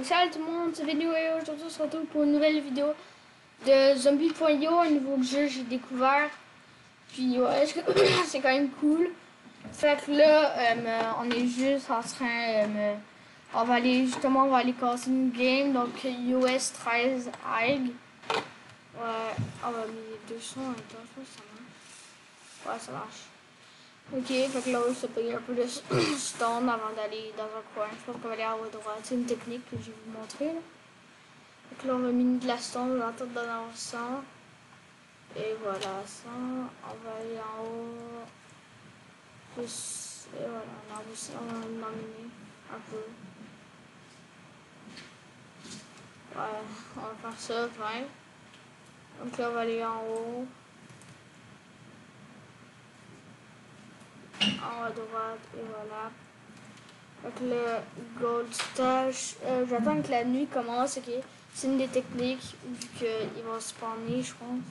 Donc salut tout le monde, c'est Vénu et aujourd'hui on se retrouve pour une nouvelle vidéo de Zombie.io, un nouveau jeu que j'ai découvert. Puis ouais, c'est quand même cool. Fait que là, on est juste en train, on va aller casser une game, donc US 13 AIG. Ouais, on va mettre les deux sons en même temps, je pense que ça marche. Ouais, ça marche. Ok, fait que là, on se paye un peu de stone avant d'aller dans un coin. Je pense qu'on va aller à droite. C'est une technique que je vais vous montrer. Là. Fait que là, on va miner de la stone dans la tête d'en avoir 100. Et voilà, 100. On va aller en haut. Plus, et voilà, on va en miner un peu. Ouais, on va faire ça quand même. Donc là, on va aller en haut. En haut à droite, et voilà. Donc le gold stash, j'attends que la nuit commence, ok. C'est une des techniques, vu qu'il va spawner, je pense.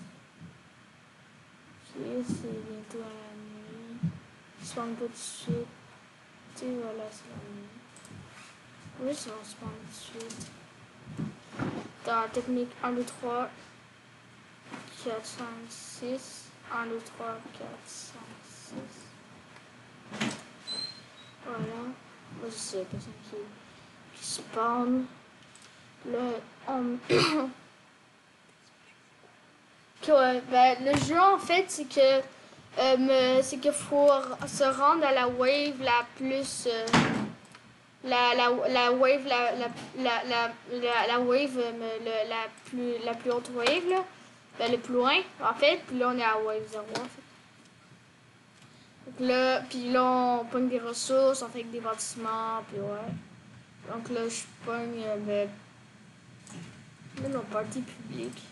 Ok, c'est bientôt la nuit. Il spawn pas tout de suite. Et voilà, c'est la nuit. Oui, ça va spawn tout de suite. Dans la technique 1, 2, 3, 4, 5, 6. 1, 2, 3, 4, 5, 6. Voilà. Moi, je sais, personne qui spawn. Le ouais, ben, le jeu en fait c'est que faut se rendre à la wave la plus la wave la wave la plus haute wave là, ben, le plus loin en fait, puis là on est à wave 0 en fait. Donc là, puis là on pogne des ressources, on fait avec des bâtiments, puis ouais. Donc là je pogne nos parties publiques.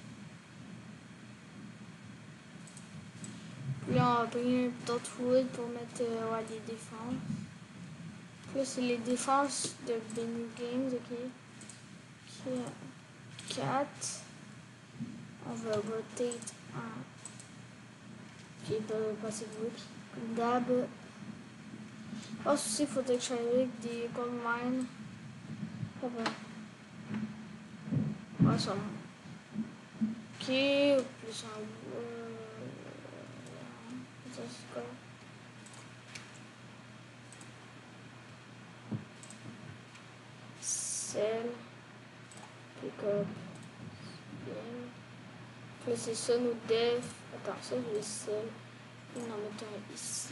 Là, on va payer d'autres wood pour mettre ouais, des défenses. Là, c'est les défenses de Benny Games, ok. 4. On va rotate 1. Ok, pas passer de wood. Dab. Oh, ceci, il faudrait que je fasse avec des gold mines. Ah ben. Ouais, ça va. Ok, plus un. Ça, c'est quoi? Sel. Pick up. Là, c'est ça, nos devs. Attends, ça, je le sel. On en met un ici.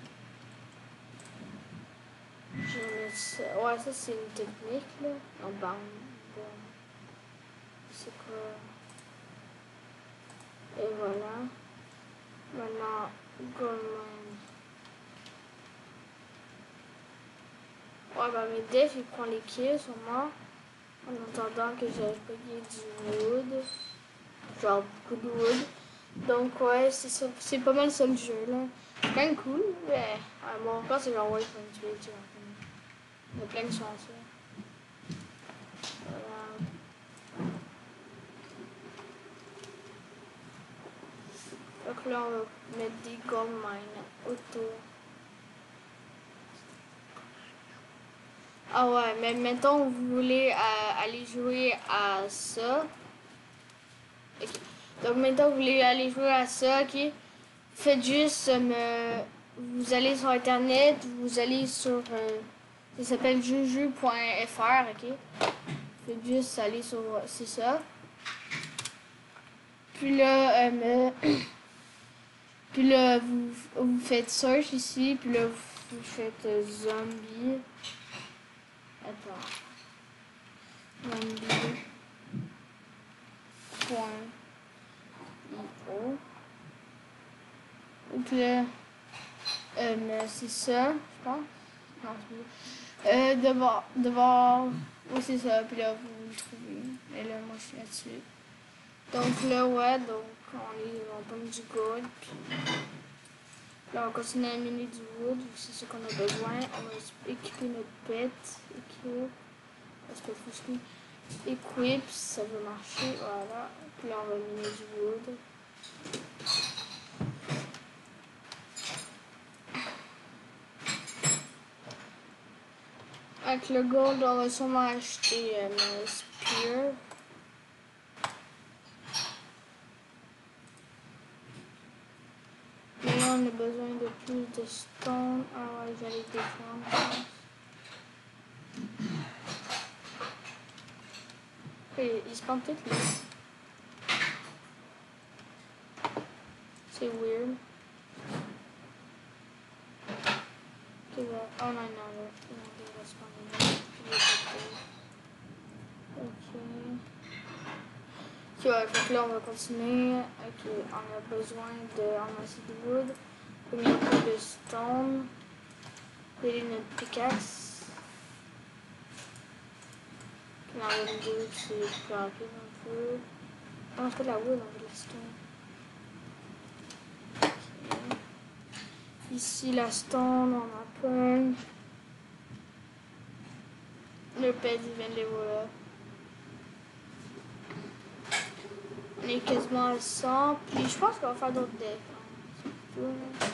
Je vais mettre ça. Ouais, ça, c'est une technique, là. Non, bam. Bon. C'est quoi? Et voilà. Maintenant, Goldmine. Ouais, bah, mes devs, ils prennent les kills, sûrement. En attendant que j'aille payer du wood. Genre, beaucoup de wood. Donc, ouais, c'est ça. C'est pas mal ça le jeu, là. C'est quand même cool, mais. Ouais, bon, encore, c'est genre, ouais, il faut me tuer, tu vois. Il y a plein de chances, là. Voilà. Donc là, on va mettre des gold mines autour. Ah ouais, mais mettons vous voulez aller jouer à ça. Okay. Donc maintenant vous voulez aller jouer à ça, ok? Faites juste vous allez sur internet, vous allez sur ça s'appelle juju.fr, ok? Faites juste aller sur c'est ça. Puis là puis là vous faites search ici, puis là vous faites zombie. Attends. Zombie. .io. Donc là, c'est ça, je pense. Non, c'est devant, oui, c'est ça, puis là, vous le trouvez. Et là, moi, je suis là-dessus. Donc là, ouais, donc on pogne du gold, puis là, on continue à miner du wood, c'est ce qu'on a besoin. On va équiper notre pet, parce que faut que equip, ça va marcher, voilà. Puis là, on va miner du wood. Avec le gold, on va sûrement acheter le spear. Mais là, on a besoin de plus de stone. Ah ouais, j'allais défendre, je pense. Et ils se pendent tous là. C'est weird. Oh non, non, non, il va se prendre. Ok. Ok, ouais, donc là on va continuer. Ok, on a besoin de ramasser du wood. Comme il y a un peu de stone. Et notre pickaxe. Puis on va le wood, c'est plus rapide un peu. Ah, on fait de la wood, on veut de la stone. Ok. Ici, la stone, on a plein. Le pet, il vient de les voler. On est quasiment à 100. Puis je pense qu'on va faire d'autres decks. C'est tout, là.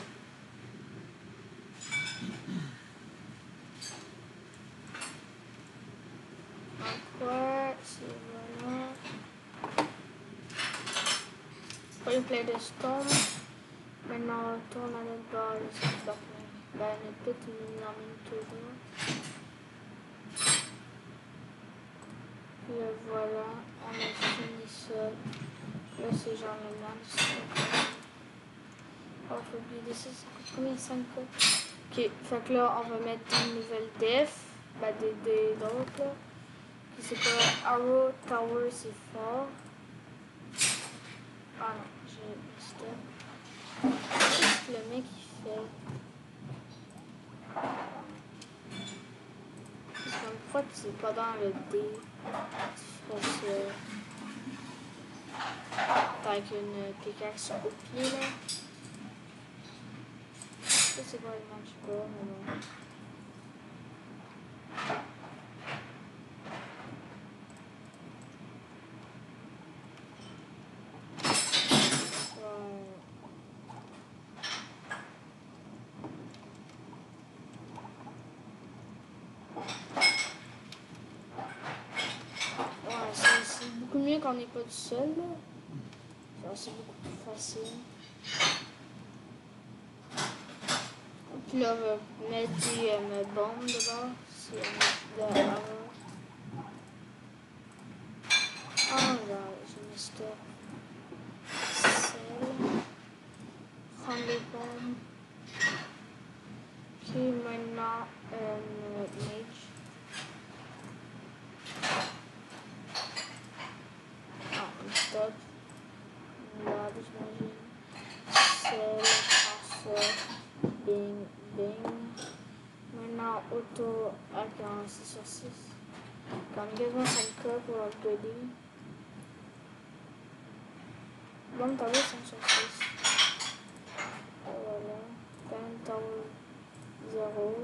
Ouais, c'est voilà. On a plein de stone. Maintenant, on retourne à notre base. Ben, notre pet, il nous emmène toujours. Puis voilà, on a fini ça. Là, c'est genre le match. Oh, faut oublier ça, ça coûte combien? 5 coûte? Ok, fait que là, on va mettre une nouvelle def. Ben, d'autres, là. Puis c'est pas Arrow Tower, c'est fort. Ah non, j'ai messed up. Qu'est-ce que le mec il fait? Parce que pourquoi tu es pas dans le D? Tu fais ça. Avec une pickaxe au pied là. Ça c'est quoi le match pas, mais bon. C'est beaucoup mieux quand on n'est pas tout seul là. C'est beaucoup plus facile. Puis là, on va mettre des bombes d'abord. Si on met de l'arbre. Ah là, j'ai mis stop. Prendre les bombes. Puis maintenant, mage. Ah, on stop. Là, j'imagine. Sel, ça. Bing, bing. Maintenant, auto avec un 6 sur 6. Comme quasiment 5K pour upgrader. Bon, t'as vu 5 sur 6. Voilà. Quand tower 0.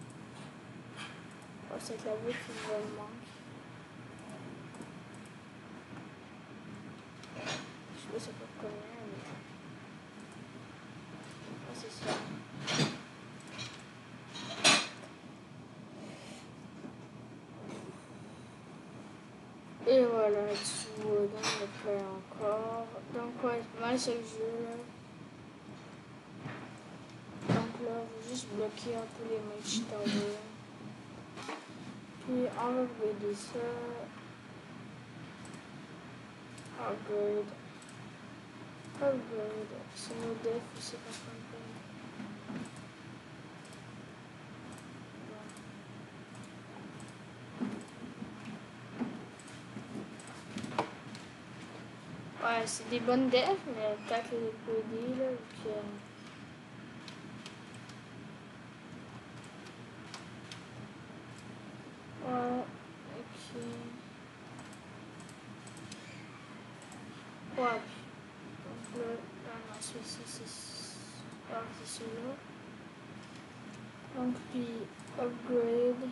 Oh, c'est la boue qui me manque. Je sais pas c'est pas combien, mais. Ah, c'est ça. Et voilà, du wood, on le fait encore. Donc, ouais, c'est pas mal ce jeu là. Donc là, on va juste bloquer un peu les mage towers. Puis on va upgrader ça. Upgrade. Upgrade. C'est nos def ou c'est pas qu'on paye. Ouais, c'est des bonnes defs, mais peut-être les upgrader là. Puis, ouais, ok. Ouais, donc là, non, celui-ci, c'est celui-là. Donc, puis, upgrade.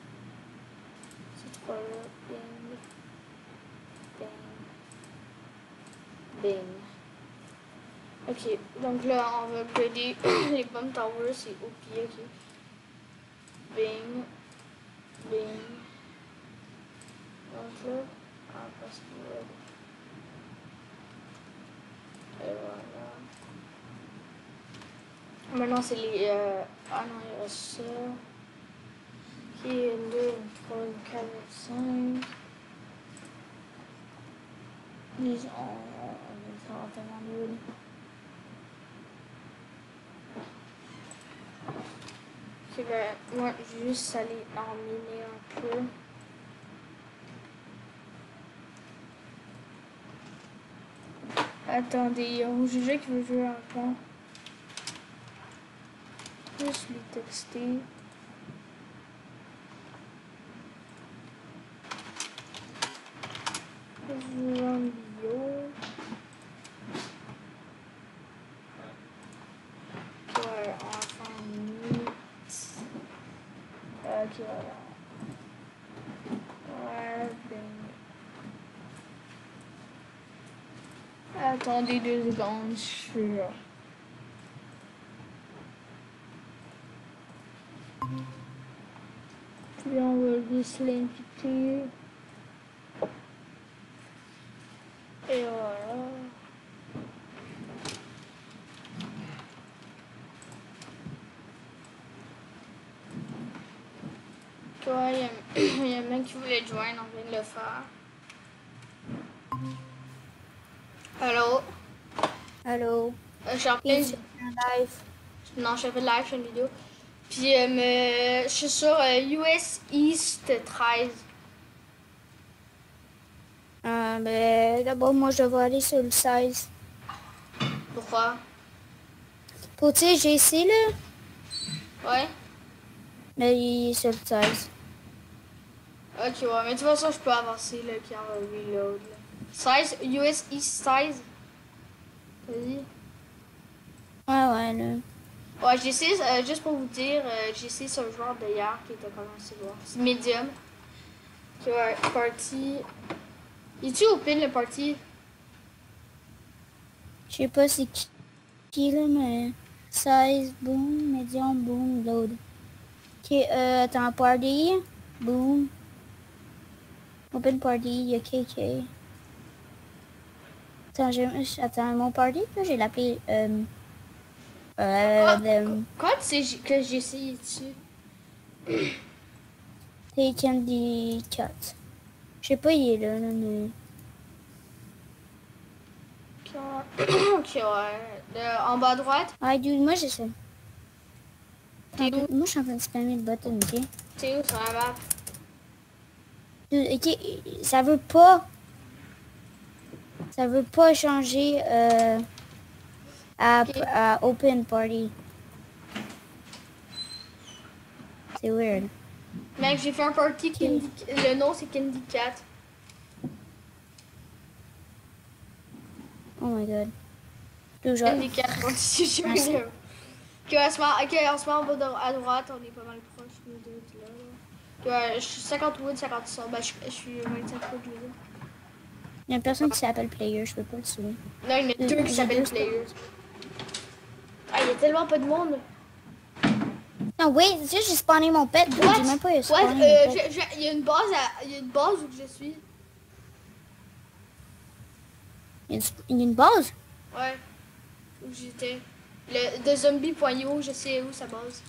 Ces trois-là, bing, bing, bing. Ok, donc là, on va upgrader les bombes towers, c'est au pied, ok. Bing, Bing. Donc là, en password. Et voilà. Maintenant, c'est les... Ah non, il y a ça. Qui est 2, 3, 4, 5. 10, on est tellement nul. Ok, ben, moi, je vais juste aller en miner un peu. Attendez, il y a Rouge qui veut jouer encore. Juste lui texter. Zombio. Ouais, on va faire un meet. Ok, voilà. Ouais, ben. Attendez 2 secondes, je suis là. Puis on va juste l'inviter. Et voilà. Toi, il y a un mec qui voulait te joindre, on vient de le faire. Allô? Allô? Je suis en plein... Et tu fais un live? Non, je fais live, je fais une vidéo. Puis je suis sur US East 13. Ben, d'abord, moi, je vais aller sur le 16. Pourquoi? Pour, tu sais, j'ai essayé, là, Ouais? mais il est sur le 16. Ok, ouais, mais de toute façon, je peux avancer, là, puis on va reload, là. 16, US East 16. Vas-y. Ouais, là. Ouais, j'ai essayé, juste pour vous dire, j'ai essayé sur le joueur d'hier qui était commencé voir. C'est Medium. Ok, ouais, party. Il est-tu open le party? Je sais pas c'est qui, là, mais 16, boom, medium, boom, load. Ok, attends, party, boom. Open party, il y a KK. Attends, mon party, là, j'ai l'appelé, Quand tu sais que j'ai essayé dessus? Take Candy Cat. Je sais pas, il est là, mais... Ok, ouais. En bas à droite? Ah, dude, moi, j'essaie. T'es où? Moi, je suis en train de spammer le button, ok? T'es où sur la map? Dude, ok, ça veut pas... Ça veut pas changer Ok. à Open Party. C'est weird. Mec, j'ai fait un party Ok. Candy... Le nom, c'est Candy Cat. Oh my god. Toujours. Candy Cat, on dit je Merci. Ok, on se met en bas à droite, on est pas mal proche, nous deux, là. Ok, ouais, je suis 50 wood, 50 son. Ben, je suis 25 wood, je veux dire. Il y a une personne qui s'appelle Player, je peux pas le suivre. Non, il y en a deux qui s'appellent Players. Ah, il y a tellement pas de monde. Non, wait, j'ai spawné mon pet. Dude, j'ai même pas spawné mon pet. Il y a une base il y a une base où je suis. Il y a une base? Ouais. Où j'étais. De zombie.io, je sais où sa base.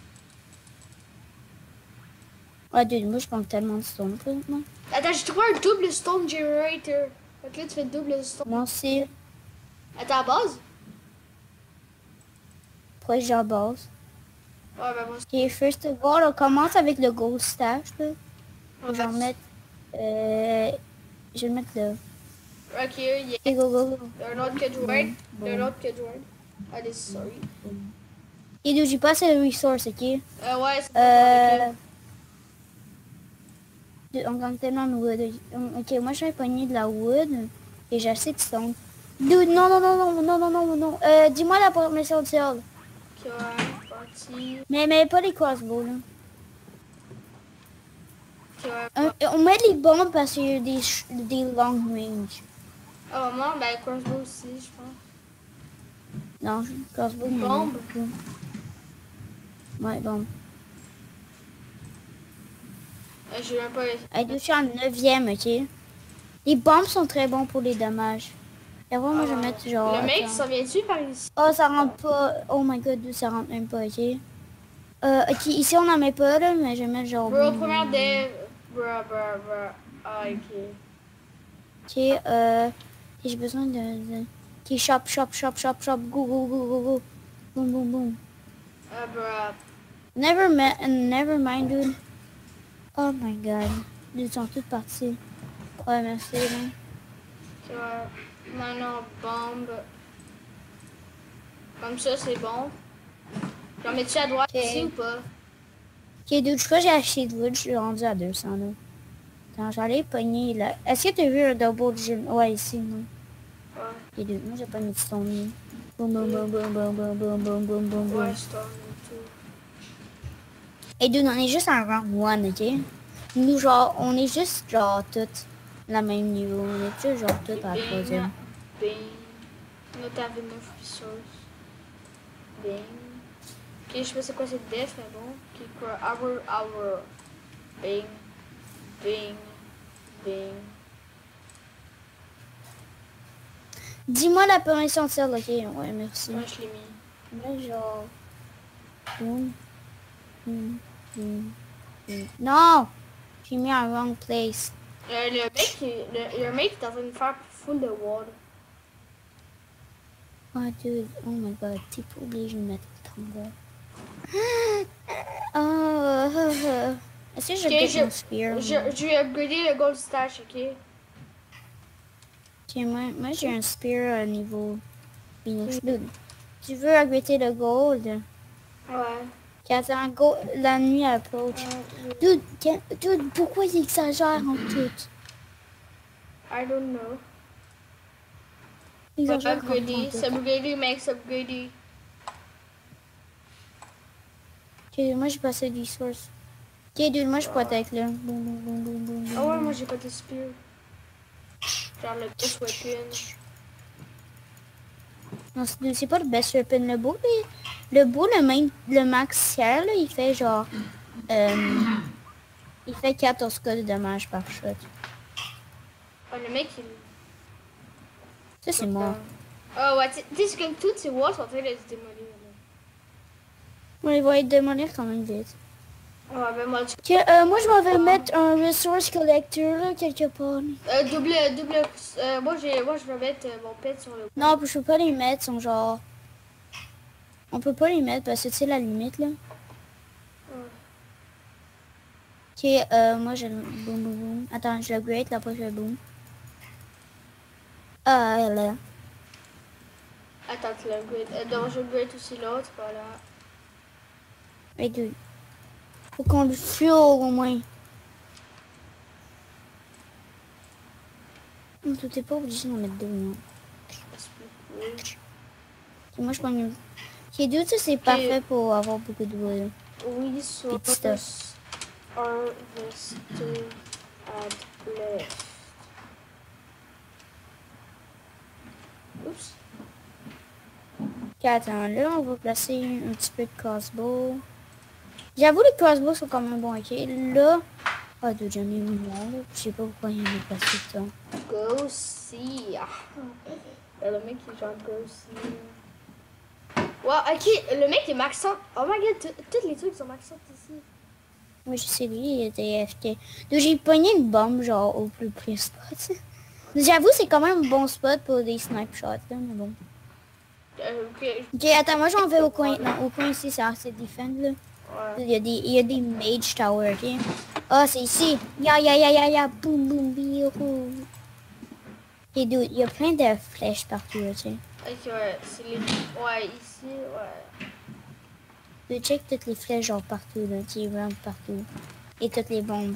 Ah, dude, moi, je prends tellement de stone présentement. Attends, j'ai trouvé un double stone generator. Donc là, tu fais double stone. Moi aussi, À ta base? proche de la base. Ouais, ben moi Ok, first of all, on commence avec le ghost stash, là. aussi. Je vais en mettre... je vais le mettre là. Ok, yeah. Ok, go, go, go. Il y a un autre que Edward. Il y a un Boom. autre que Edward. Allez, sorry. Et dude, j'ai pas assez de resources, ok? Ouais, c'est Euh... Dude, on gagne tellement de wood. Ok, moi, je vais pogner de la wood. Et j'ai assez de stone. Dude, non, non, non, non, non, non, non, non. Dis-moi la permission de ciel. Ok, ouais, parti. Mais pas les crossbows, là. Ok, ouais. On met les bombes parce qu'il y a des long range. Ah, maman, ben, crossbow aussi, je pense. Non, crossbow, mais Bombe? Ouais, bombe. J'ai même pas... Hey, dude, je suis en 9e, ok? Les bombes sont très bons pour les dommages. Et après, moi, je vais mettre genre... Le mec, attends. ça vient-tu par ici? Oh, ça rentre pas. Oh my god, dude, ça rentre même pas, ok? Ok, ici, on n'en met pas, là, mais je vais mettre genre... Bro, première des... Bro. Ah, ok. Ok, j'ai besoin de... Ok, shop, go, go. Boom. Ah, bro. Never mind, dude. Oh my god. Ils sont tous partis. Ouais, merci, là. Tu vois, maintenant, bombe. Comme ça, c'est bon. J'en mets-tu à droite Ok. ici ou pas? Ok, dude, je crois que j'ai acheté de wood. Je suis rendu à 200, là. Attends, j'allais pogner, là. Est-ce que t'as vu un double gym? Ouais, ici, non. Ouais. Ok, dude, moi, j'ai pas mis de stone. Boum. Ouais, Storm et tout. Et dude, on est juste en round 1, ok? Nous, genre, on est juste, genre, toutes la même niveau. On est juste, genre, toutes à la troisième. Bing. Notre avec 9 resources. Bing. Ok, je sais pas c'est quoi cette def, mais bon. Ok, quoi? Hour. Bing. Dis-moi la permission de celle, ok? Ouais, merci. Moi, je l'ai mis. Là, genre... Boum. Non! J'ai mis en wrong place. Le mec est en train de faire full de wall. Oh, dude. Oh my god. T'es pas obligé de mettre le tombeau. Oh, est-ce que je Ok, get mon spear? je vais upgrader le gold stash, ok? Ok, moi j'ai un spear à niveau Phoenix. Dude, tu veux upgrader le gold? Ouais. Attends, go, la nuit approach. Dude, pourquoi il exagère en tout? I don't know. Il exagère en Upgrader, tout. subgrader, mec, subgrader. Ok, moi j'ai passé du source. Ok, dude, moi je protège là. Boum. Ah ouais, moi j'ai pas de spear. Genre le best weapon. Non, c'est pas le best weapon. Le maxière, là, il fait genre... il fait 14 cas de dommages par shot. Ah, le mec, il... Ça, c'est mort. Ah ouais, tu sais, comme toutes ces walls sont en train de se démolir. Là. Ouais, il va être démolir quand même vite. Ouais, ben moi, Ok, moi je m'en vais mettre un resource collector là, quelque part. moi, je vais mettre mon pet sur le... Non, je peux pas les mettre, sont genre... On peut pas les mettre parce que c'est la limite là. Ok, moi je... Boum. Attends, je l'upgrade, là après je vais boum. Ah, là. Attends, tu l'upgrades. Donc, je upgrade aussi l'autre, voilà. Et deux. Faut qu'on le fuel au moins. Tout est pas obligé d'en mettre deux, non. Ok, moi je prends une... Ok, deux, ça c'est parfait pour avoir beaucoup de wood. Oui, source harvested at left. Oups. Ok, attends, là on va placer un petit peu de crossbow. J'avoue les crossbows sont quand même bons, ok. Là... Ah, deux, j'en ai eu moins, là. Je sais pas pourquoi il y en a passé de temps. Go see. Le mec il genre go see. Ouais, ok, le mec est max 100. Oh my god, tous les trucs sont max 100 ici. Moi je sais lui, il était FK. Donc j'ai pogné une bombe genre au plus près spot. J'avoue c'est quand même un bon spot pour des snipe shots là, mais bon. Ok, attends, moi j'en vais au coin. Non, au coin ici, c'est defend là. Ouais. Il y a des mage tower, ok? Ah, c'est ici. Ya, boum, biou. Ok, dude, il y a plein de flèches partout, là, tu sais. Ok, ouais, c'est les... Ouais, ici, ouais. Je check toutes les flèches genre partout, là, tu sais, vraiment partout. Et toutes les bombes.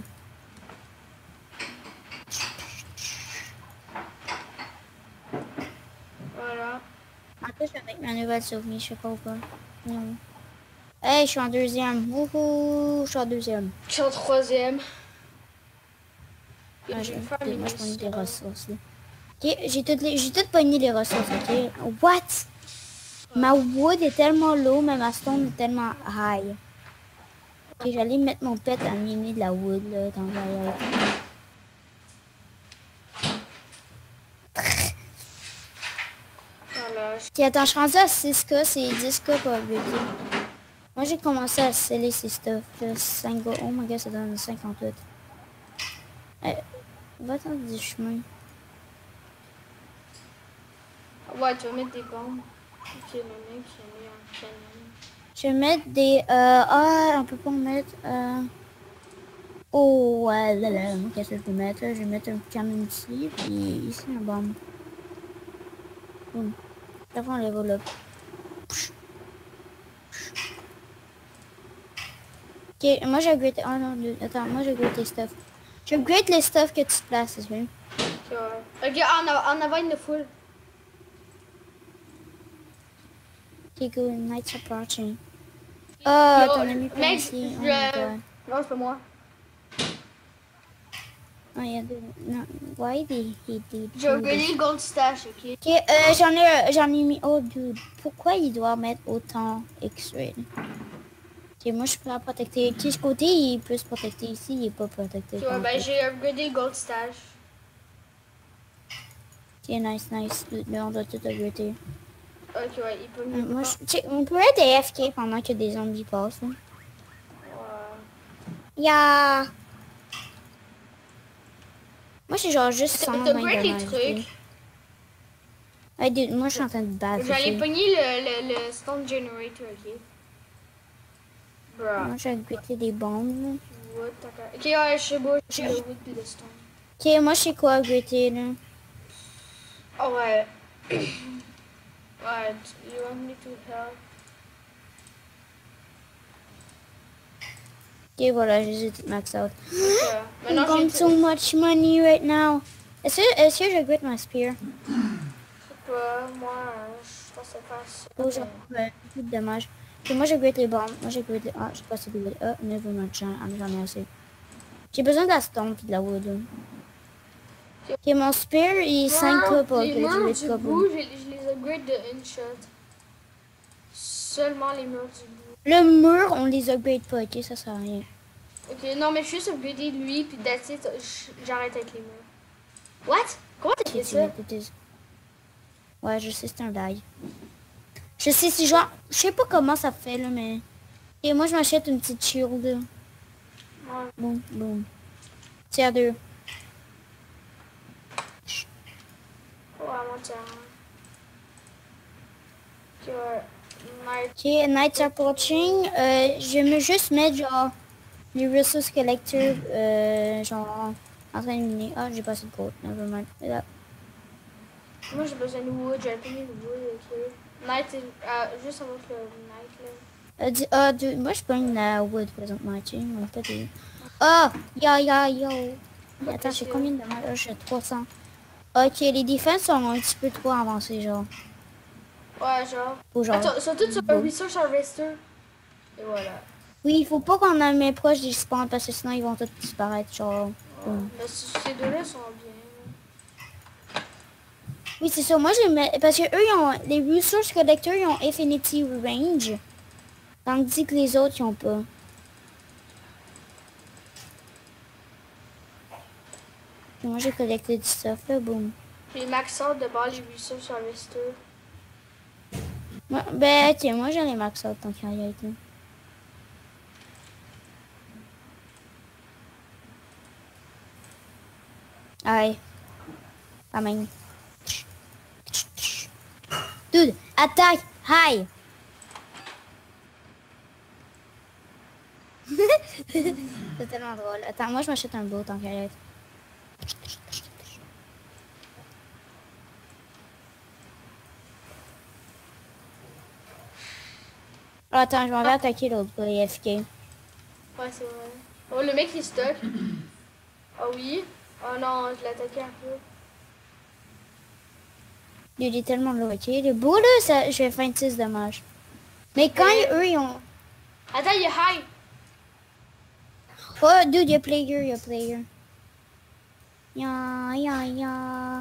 Voilà. En plus, avec ma nouvelle souvenir, je sais pas ou pas. Non. Hey, je suis en deuxième. Wouhou, je suis en deuxième. Je suis en troisième. Ah, moi, je pogné des munitions. ressources, là. Ok, j'ai toutes pogné les ressources, ok? What? Ma wood est tellement low, mais ma stone est tellement high. Ok, j'allais mettre mon pet à miner de la wood, là, dans la light. Voilà. Ok, attends, je suis rendue à 6K, c'est 10K pour upgrader. Moi, j'ai commencé à sceller ces stuff. 5 go. Oh my god, ça donne 58. Va dans du chemin. Ouais, tu vas mettre des bombes. Ok, le mec, il a mis un canon. Je vais mettre des... on peut pas en mettre... Oh, ouais, là, là, qu'est-ce que je peux mettre? Je vais mettre un canon ici, puis ici un bombe. Boum. Après, on level up. Ok, moi j'ai upgrade... Oh non, attends, moi j'ai upgrade les stuff. Je upgrade les stuff que tu places, tu vois. Ok, ouais. Ok, en avant, il y a une foule. Ok, go, night's approaching. Oh, ton ami prend Mec, ici. Oh my god. non, c'est pas moi. Oh, il y a deux... Non, why he did... J'ai upgradé le gold stash, ok? Ok, j'en ai mis... Oh, dude. Pourquoi il doit mettre autant X-ray? Ok, moi, je suis prêt à protecter. De ce côté, il peut se protecter. Ici, il est pas protecté. Ok, ouais, ben j'ai upgradé le gold stash. Ok, nice, nice. Là, on doit tout upgrader. Ok, ouais, il peut mieux. Moi, on pourrait être AFK pendant que des zombies passent. Hein. Ouais. Yeah! Moi, j'ai genre juste 120 T'upgrade les damage. trucs. Hey, dude, moi, je suis en train de battre. J'allais pogner le stone generator, ok? Bruh. Moi, j'ai upgradé des bombes. Wood, ok, ouais, je sais pas, je le wood pis le stone. Ok, moi, je sais quoi upgrader, là. Oh, ouais. Ouais, you want me to help? Ok, voilà, je les ai toutes max out. Ok, I'm maintenant going j'ai so much money right now. Est-ce que je upgrade ma spear? Je sais pas, moi, je pensais faire ça. Pour genre, beaucoup de dommages. Ok, moi, j'upgrade les bombes. Moi, j'upgrade les... Ah, je sais pas si c'est des... Ah, never mind, j'en ai assez. J'ai besoin de la stone pis de la wood. Là. Ok, mon spear, il est 5K pour Les upgrade. Je murs vais du être bout, je les upgrade de une shot. Seulement les murs du bout. Le mur, on les upgrade pas, ok? Ça sert à rien. Ok, non, mais je suis juste upgradé lui, puis that's it, j'arrête avec les murs. What? Comment t'as fait ça? Ouais, je sais, c'est un lie. Je sais, si genre... Je sais pas comment ça fait, là, mais... Et moi, je m'achète une petite shield, là. Ouais. Boum, boum. Tiens, deux. Ouais, mon tiens. Ok, ouais. Night. Ok, Night's approaching. Je vais me juste mettre, genre... Les resource collector, genre... En train de miner. Ah, j'ai pas assez de gold. Nevermind. Là. Moi, j'ai besoin de wood, j'ai appris le wood, ok. Night, juste avant que le night, là. Moi, je prends la wood présentement, tu sais. Mon pet est... Ah! Yo! Attends, j'ai combien de dommages? Ah, j'ai 300. Ok, les défenses sont un petit peu trop avancées, genre. Ouais, genre. Ou genre... Attends, surtout sur un resource harvester. Et voilà. Oui, il faut pas qu'on en met proche des spawns parce que sinon ils vont tous disparaître, genre. Mais ces deux-là sont bien. Oui, c'est ça. Moi, je mets... Parce que eux, ils ont... Les resource collectors, ils ont infinity range. Tandis que les autres, ils ont pas. Et moi, j'ai collecté du stuff, là, boum. Les max out de bas, les resource harvester. Ben, ok, moi, j'en ai max out tant qu'il y a été. Aïe. Quand même. Dude, attaque! Hi! C'est tellement drôle. Attends, moi, je m'achète un beau tant qu'il y a été. Oh, attends, je m'en vais attaquer l'autre gars, AFK. Ouais, c'est vrai. Oh, le mec, il est stuck. Ah oui? Oh non, je l'ai attaqué un peu. Il est tellement low, ok? Le beau, là, ça, je vais faire 6 dommages. Mais quand eux, ils ont... Attends, il est high! Oh, dude, il y a player. Ya.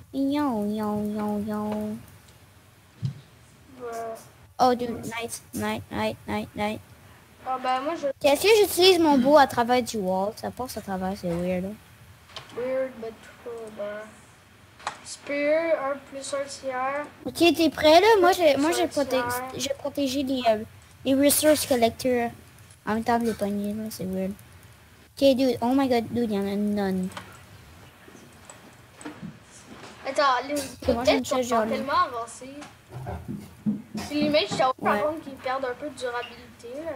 Yo. Bruh. Oh, dude, night. Ah ben moi je... Est-ce que j'utilise mon bow à travers du wall? Ça passe à travers, c'est weird. Là. Weird but true. Ben... Spear, 1 plus 1 tiers. Ok, t'es prêt là? Moi, Tiers. j'ai protégé les resource collectors en même temps de les pogner, là, c'est weird. Ok, dude, oh my god, dude, il y en a une none. Attends, les Ok, moi j'ai une têtes sont chaise jaune. tellement avancées. C'est les mages, par Ouais. contre, qui perdent un peu de durabilité. Là.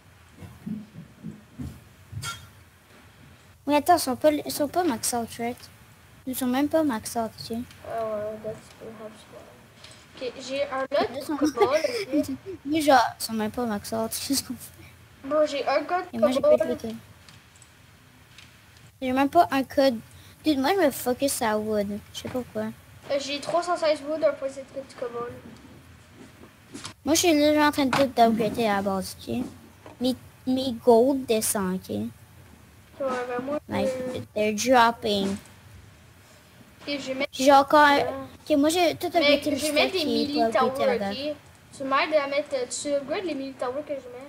Oui, attends, ils sont pas max out, right? Ils sont même pas max out, tu sais. Ah ouais, that's perhaps why. Ok, j'ai un lot Ils de sont... cobalt. Ok. Mais genre, ils sont même pas max out, c'est ce qu'on fait. Bon, j'ai un code Et moi j'ai pas de cobalt. code. J'ai même pas un code. Dude, moi je me focus à wood. Je sais pas pourquoi. J'ai 316 wood, 1.7 code de cobalt. Moi je suis déjà en train de tout d'upgrader à la base, ok? Mes gold descendent, ok? Ouais, ben moi, Like, they're dropping. ok, je vais mettre... J'ai encore... là. Ok, moi j'ai tout Mais upgradé le je vais mettre stuff des qui est melee pas upgradé à towers, date. ok? Tu m'aides à mettre... Tu upgrades les melee towers que je mets?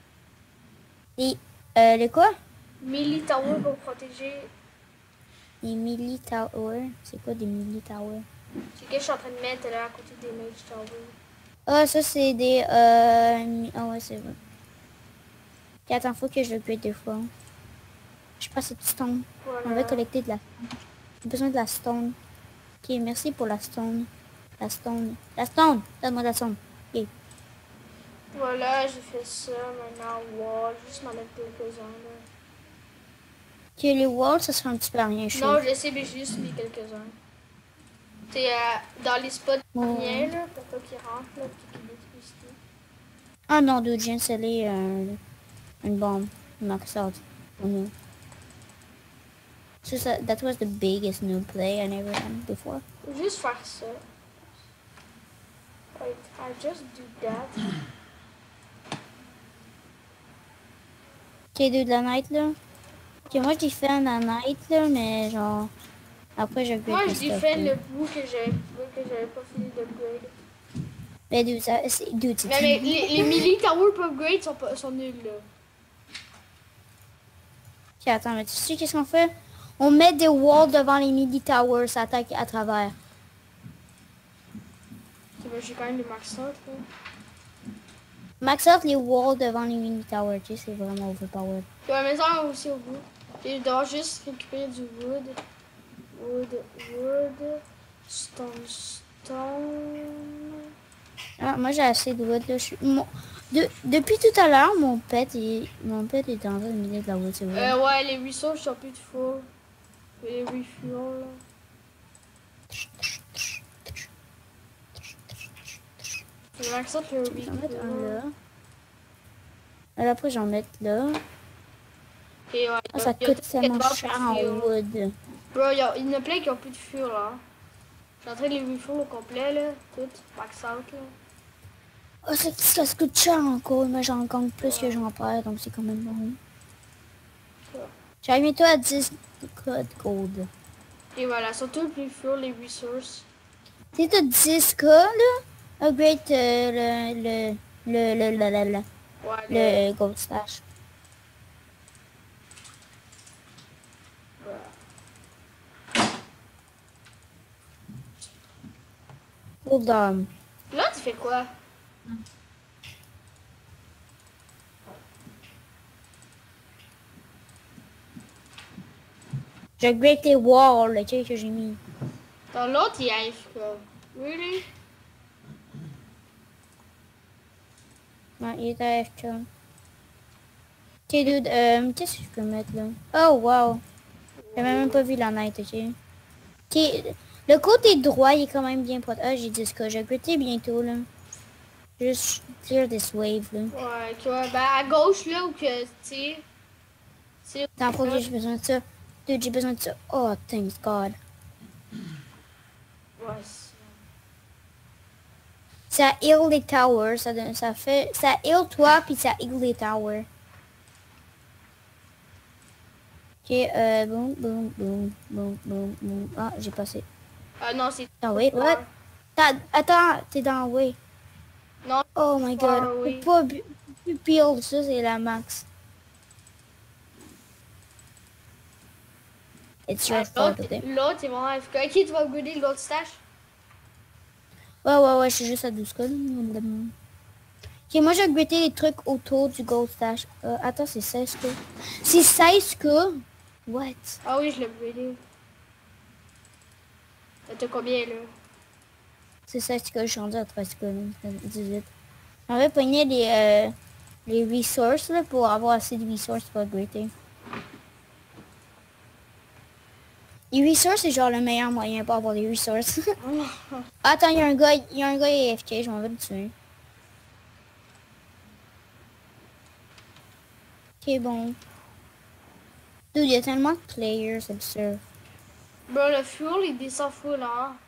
Les quoi? Melee towers pour protéger... Des melee towers. C'est quoi des melee towers? C'est que je suis en train de mettre là à côté des mage towers. Ah, ça c'est des... Ah ouais, c'est vrai. Ok, attends, faut que je l'upgrade deux fois. Je passe cette stone. On va Voilà. collecter de la... J'ai besoin de la stone. Ok, merci pour la stone. La stone. La stone! Donne-moi la stone. Ok. Voilà, j'ai fait ça. Maintenant, wall. Juste m'en mettre quelques-uns là. Ok, les walls, ça sera un petit peu rien, je Non, trouve. je sais, mais j'ai juste mis quelques-uns. C'est dans les spots Oh. rien là, pour pas qu'ils rentrent là, pour qu'ils détruisent tout. Ah non, dude, j'ai installé une bombe. Max out. Pour nous. So that was the biggest new play I never had before. Faut juste faire ça. Wait, I just do that. Ok, dude, la night, là. Ok, moi, je défends la night, là, mais genre... Après, je Moi, upgrade je le stuff. défends dude. le bout que j'avais pas fini d'upgrade. Mais dude, dude, c'est Mais les melee towers pour upgrade sont nuls là. Ok, attends, mais tu sais qu'est-ce qu'on fait? On met des walls devant les midi towers, ça attaque à travers. J'ai quand même des max out là. Max out les walls devant les mini towers, tu sais, c'est vraiment overpowered. Puis la maison aussi au bout. Et je dois juste récupérer du wood. Wood. Stone. Ah, moi, j'ai assez de wood, là. Depuis tout à l'heure, mon pet est en train de miner de la wood, c'est vrai. Ouais, les resources sont plus de full. Les refuels là. Je vais accepter le Je vais en mettre un refuel. là. Et après, j'en mettre là. Et ouais, Ah, ça y a coûte tellement quelques cher en fuel. wood. Bro, il y en a plein qui ont plus de fuel là. Je suis en train de les refuel au complet là. Tout. Max out là. Oh, ça se coûte cher encore, mais j'en gagne plus que j'en perds, donc c'est quand même bon. Ouais. J'arrive bientôt à 10 codes gold. Et voilà, surtout plus fuel les resources. Tu sais, t'as 10 codes, là? Upgrade le Ouais, gold stash. Hold on. Là, tu fais quoi? J'upgrade les walls, tu sais, que j'ai mis. Dans l'autre, il arrive quoi? Really? Ouais, il est à FK. Ok, dude, qu'est-ce que je peux mettre, là? Oh, wow. J'avais même pas vu la night, ok? Ok, le côté droit, il est quand même bien protégé. Ah, j'ai dit ce que j'ai upgradé bientôt, là. Juste clear this wave, là. Ouais, tu vois, ben à gauche là, où que, tu sais... Attends, faut que j'ai besoin de ça. Dude, j'ai besoin de ça. Oh, thanks God. Ouais, Ça heal les towers, ça heal toi, puis ça heal les towers. Ok, boum, boum, boum, boum, boum, boum. Ah, j'ai passé. Ah non, c'est... Attends, wait, what? Attends, t'es dans way. Non, Oh my far God. away. Faut pas Pile, ça c'est la max. It's your fault, ok? L'autre, ils vont AFK. Ok, tu vas upgrader l'autre stash? Ouais, je suis juste à 12K. Ok, moi j'ai upgradé les trucs autour du gold stash. Attends, c'est 16K. C'est 16K? What? Ah oui, je l'ai upgradé. T'as combien, là? C'est 16K, je suis rendu à 13K, 18. On va pogner les resources là, pour avoir assez de resources pour upgrader. Les resources, c'est genre le meilleur moyen pour avoir des resources. Attends, il y a un gars AFK, je m'en vais le tuer. Ok, bon. Dude, il y a tellement de players, c'est absurde. Bro, le fuel, il descend full, hein?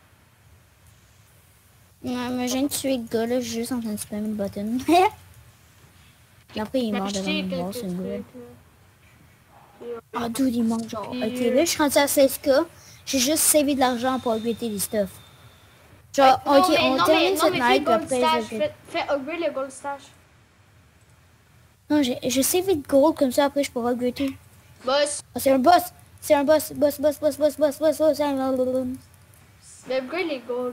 Ouais, mais je viens de tuer le gars là, je suis juste en train de spammer le button. Et après, il est mort devant mon bras, c'est une gueule. Ah, dude, il manque genre. Ok, là, je suis rendu à 16K. J'ai juste savé de l'argent pour upgrader les stuff. Genre, ok, on termine cette night, puis après, fais upgrade le gold stash. Non, j'ai savé de gold, comme ça, après, je pourrais upgrader. Boss. Oh, c'est un boss! C'est un boss! Boss! Mais upgrade les gold.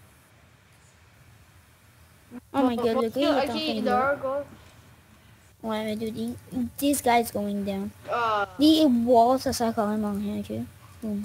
Oh my god, le gars, il est en train il de... a un gold. Ouais, mais dude, this guy's going down. Ah. Les walls, ça sert quand même à rien, ok? Boom.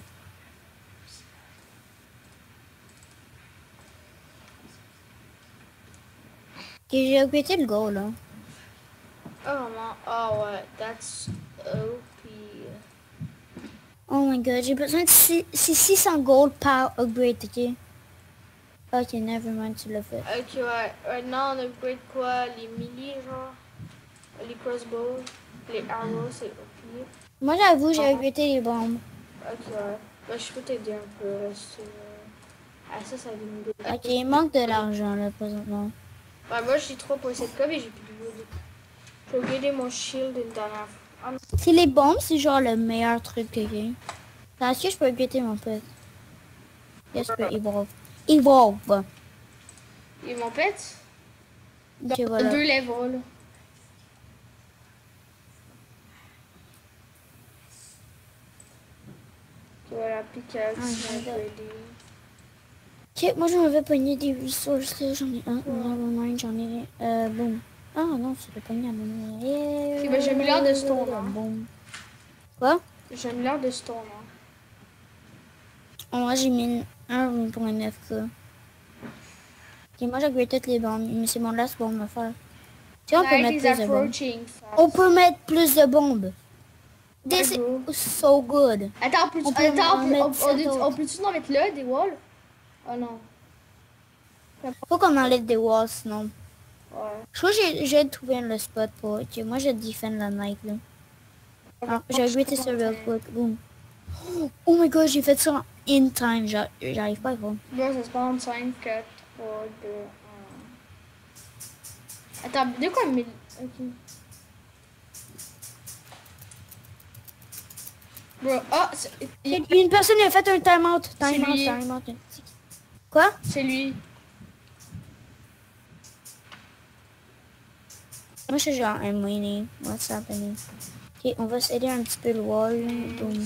Ok, j'ai upgradé le gold, là. Oh, maman. Ah ouais, that's OP. Oh my god, j'ai besoin de 600 gold par upgrade, ok? Ok, nevermind, tu l'as fait. Ok, ouais. Maintenant, on upgrade quoi? Les melee, genre? Les crossbows, les arrows, c'est OP. Moi, j'avoue, j'ai upgradé les bombes. Ok, ouais. Bah, je peux t'aider un peu. Ah, ça vient me donner. Ok, il manque de l'argent, là, présentement. Ouais, moi, j'ai 3.7K, mais j'ai plus de wood. J'ai upgradé mon shield une dernière fois. Si les bombes, c'est genre le meilleur truc que j'ai. Est-ce que je peux upgrader mon pet? Yes, je peux evolve. Evolve! Et mon pet? Ok, voilà. 2 levels. Voilà, pickaxe, ok, moi je me vais pogner des resources là, j'en ai un, j'en ai boum. Ah non, c'est le pogner à mon Ok, ben j'ai mis l'air de stone, hein. Boum. Quoi? J'ai mis l'air de stone, hein. Moi j'ai mis 1.9K. Ok, moi j'ai upgradé toutes les bombes, mais c'est mon last bombe à faire. Tu vois, on peut mettre plus de bombes. On peut mettre plus de bombes. This is so good. Attends, on peut-tu en mettre là, des walls? Oh non. Faut qu'on enlève des walls, sinon. Ouais. Je crois que j'ai trouvé le spot pour... Ok, moi je defend la night, là. Ah, j'ai upgradé ça real quick. Boom. Oh my god, j'ai fait ça in time. J'arrive pas à voir. Là, ça se passe en 5, 4, 3, 2, 1. Attends, de quoi mais... Ok. Bro, Une personne a fait un timeout. Timeout. Quoi? C'est lui. Moi, je suis genre un mini. What's happening? Ok, on va s'aider un petit peu le wall. Boom.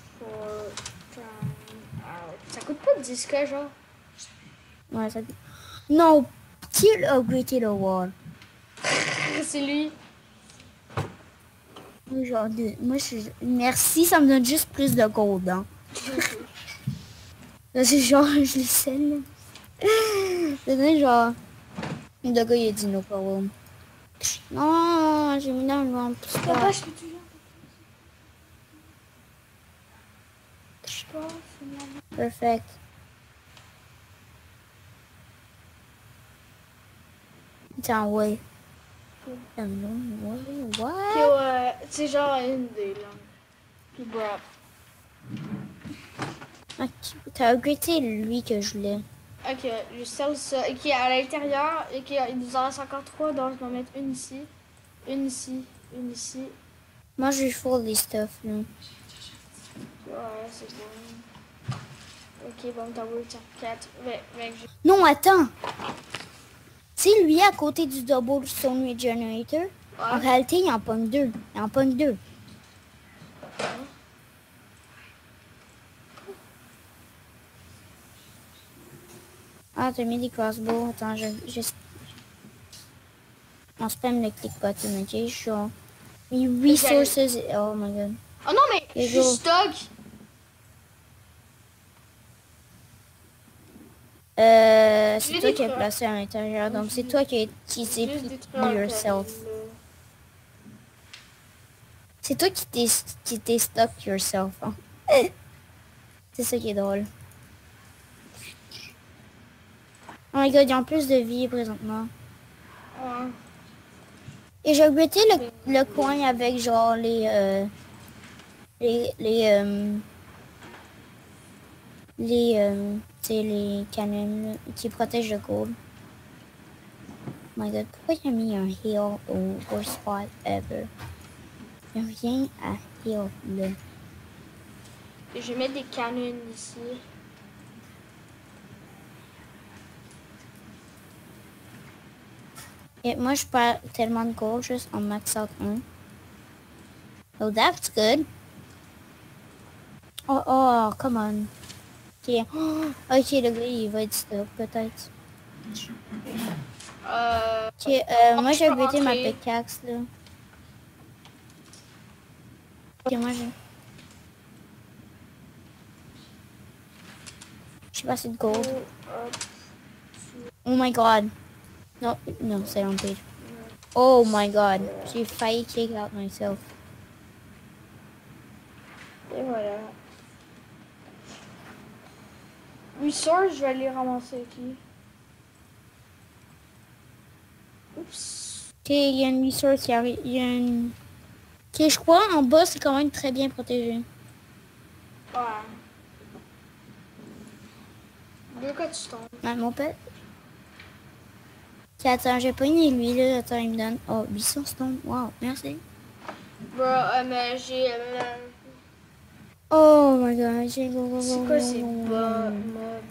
Ça coûte pas 10K, genre? Ouais, ça coûte... Non! Qui a upgradé le wall? C'est lui. Genre, moi, je suis... Merci, ça me donne juste plus de gold, hein. Là, c'est genre, je le sais, là. C'est genre... Le gars, il a dit no problem. Non, j'ai mis dans le vent. Papa, je peux toujours... Perfect. Tiens, ouais. What? Ouais, c'est genre une des là. Puis bravo. Ok, t'as upgradé lui que je voulais. Ok, je sell ça. Ok, à l'intérieur, ok, il nous en reste encore 3, donc je vais en mettre une ici, une ici, une ici. Moi, je full les stuff, là. Ouais, c'est bon. Ok, bon, t'as voulu faire 4. Non, attends! C'est lui à côté du double stone regenerator. En Ouais. réalité, il en pogne deux. Il en pogne deux. Ah, t'as mis des crossbows. Attends, je... On spam le click button, ok? Je suis en... Resources... Oh my god. Oh non, mais je Et suis go. stock. Je C'est vais toi qui as détruire. placé à l'intérieur, donc c'est toi qui as utilisé Juste plus détruire un yourself. carré, là. C'est toi qui t'es stuck yourself. Hein. C'est ça qui est drôle. Oh my god, ils ont plus de vie présentement. Ouais. Et j'ai upgradé le coin avec genre tu sais, les canons qui protègent le gold. Oh my god, pourquoi il a mis un heal au worst spot ever? Il n'y a rien à heal là. Et je vais mettre des canons ici. Et moi, je perds tellement de gold juste en max out 1. Oh, that's good. Oh, come on. Ok, ok, le gars, il va être stuck, peut-être. Ok, moi, j'ai upgradé ma pickaxe, là. Ok, moi, j'ai... J'ai pas assez de gold. Oh my god. Non, non, c'est on page. Oh my god. J'ai failli kick out myself. Et voilà. Resource, je vais aller ramasser qui? Oups. Ok, il y a une resource qui arrive. Il y a une... Ok, je crois en bas, c'est quand même très bien protégé. Ouais. Deux cas tu tombes. Ah, mon pet. Ok, attends, j'ai pas une lui là. Attends, il me donne. Oh, 800 stones. Wow, merci. Bro, mais j'ai... Oh my god, j'ai c'est quoi ces mobs?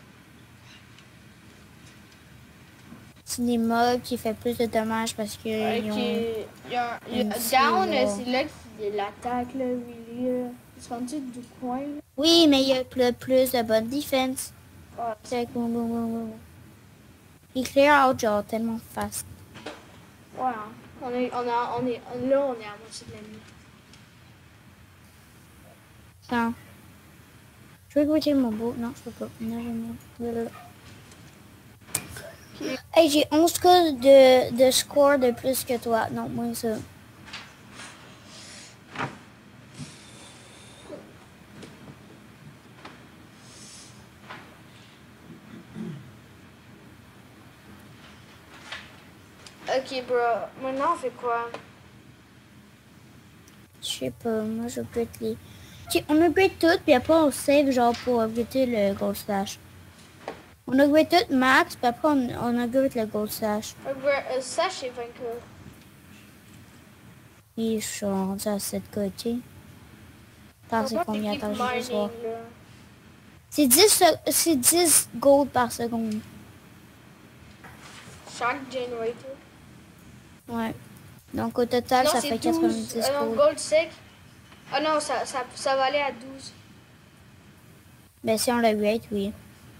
C'est des mobs qui font plus de dommages parce que ils Ok. ont... Il y a une Down, cible. c'est là qu'il l'attaque, là, Willy, là. Ils sont rendus du coin, là. Oui, mais il y a plus de bonne défense. Ouais. C'est cool. Il clear out genre tellement fast. Ouais, hein. Là, on est à moitié de la nuit. Attends. Je veux goûter mon beau. Non, je peux pas. Non, j'aime Okay. Hey, j'ai 11 cas de score de plus que toi. Non, moins ça. Ok, bro. Maintenant, on fait quoi? Je sais pas, moi j'upgrade les... Ok, on upgrade tout, puis après on save genre pour upgrader le gold slash. On upgrade tout max, puis après on upgrade le gold slash. Ça, c'est vainqueur. Et je suis rendu à 7 cas, ok? Attends, c'est combien? Attends, je vais juste voir. C'est 10 gold par seconde. Chaque generator. Ouais. Donc au total, Non, ça c'est fait 12. 90 Non, gold. gold sec. Ah non, ça va aller à 12. Ben si on l'upgrade, oui.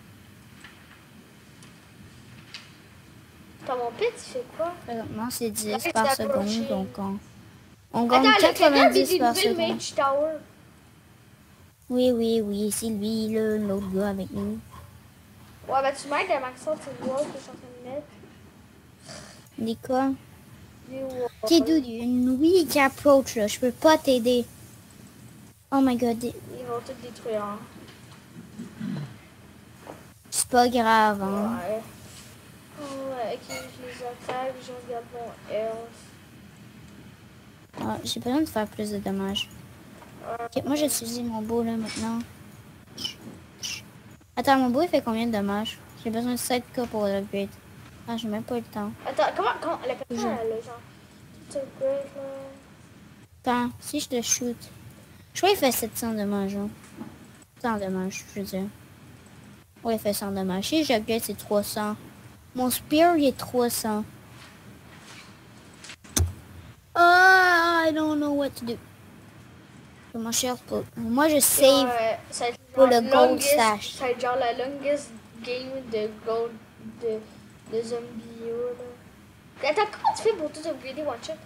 T'as mon pit, il fait quoi? Présentement, c'est 10 Arrête par d'approcher. seconde, donc on gagne Attends, le canard 90 des par nouvelles seconde. Mage Tower. Oui, c'est lui, l'autre gars avec nous. Ouais, bah tu m'aides à maxer tes walls que je suis en train de mettre. Dis quoi? Des walls. T'es dude, il y a une oui qui approach là, je peux pas t'aider. Oh my god, Ils vont tout détruire. Hein. c'est pas grave, hein. Ouais. Oh, ouais, ok, je les attaque, je regarde mon health. Ah, j'ai besoin de faire plus de dommages. Ok, moi j'ai utilisé mon beau là maintenant. Attends, mon beau il fait combien de dommages? J'ai besoin de 7 k pour l'upgrade. Ah, j'ai même pas eu le temps. Attends, comment la personne, elle a genre... Tout upgrade, là. Attends, si je te shoot. Je crois qu'il fait 700 dommages, hein. 100 dommages, je veux dire. Ouais, il fait 100 dommages. Si j'upgrade, c'est 300. Mon spear, il est 300. I don't know what to do. Comment je cherche pour... Moi, je save ça va être pour genre le gold longest- stash. Ça va être genre la longest game de gold de zombie. Là. Attends, comment tu fais pour tout upgrader one shot?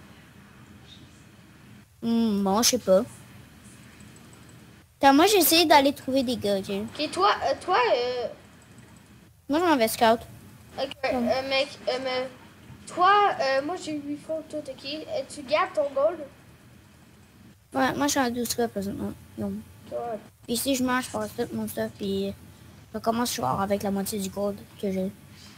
Bon, je sais pas. Attends, moi, j'essaie d'aller trouver des gars, ok? Ok, toi, Moi, je m'en vais scout. ok, mec, mais toi, moi j'ai 8 fois tout, ok? Tu gardes ton gold? Ouais, moi, je suis à 12 gars présentement. Non. Ouais. Puis si je mange, je passe tout mon stuff, puis je commence soir avec la moitié du gold que j'ai.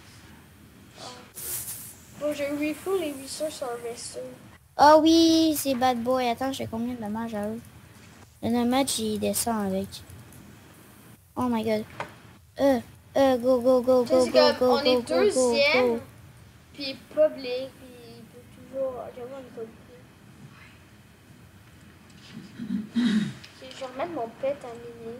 Bon, j'ai 8 fois les 800 sur le vaisseau. Ah oui, c'est bad boy. Attends, j'ai combien de dommages à eux? Le damage, il descend avec. Oh my god. Go, go, go, Tu sais, go, c'est go, comme, go, on est go, go, go, deuxième, go. puis public, puis il peut toujours... J'avoue, on est pas public. Ok, je vais remettre mon pet en mini.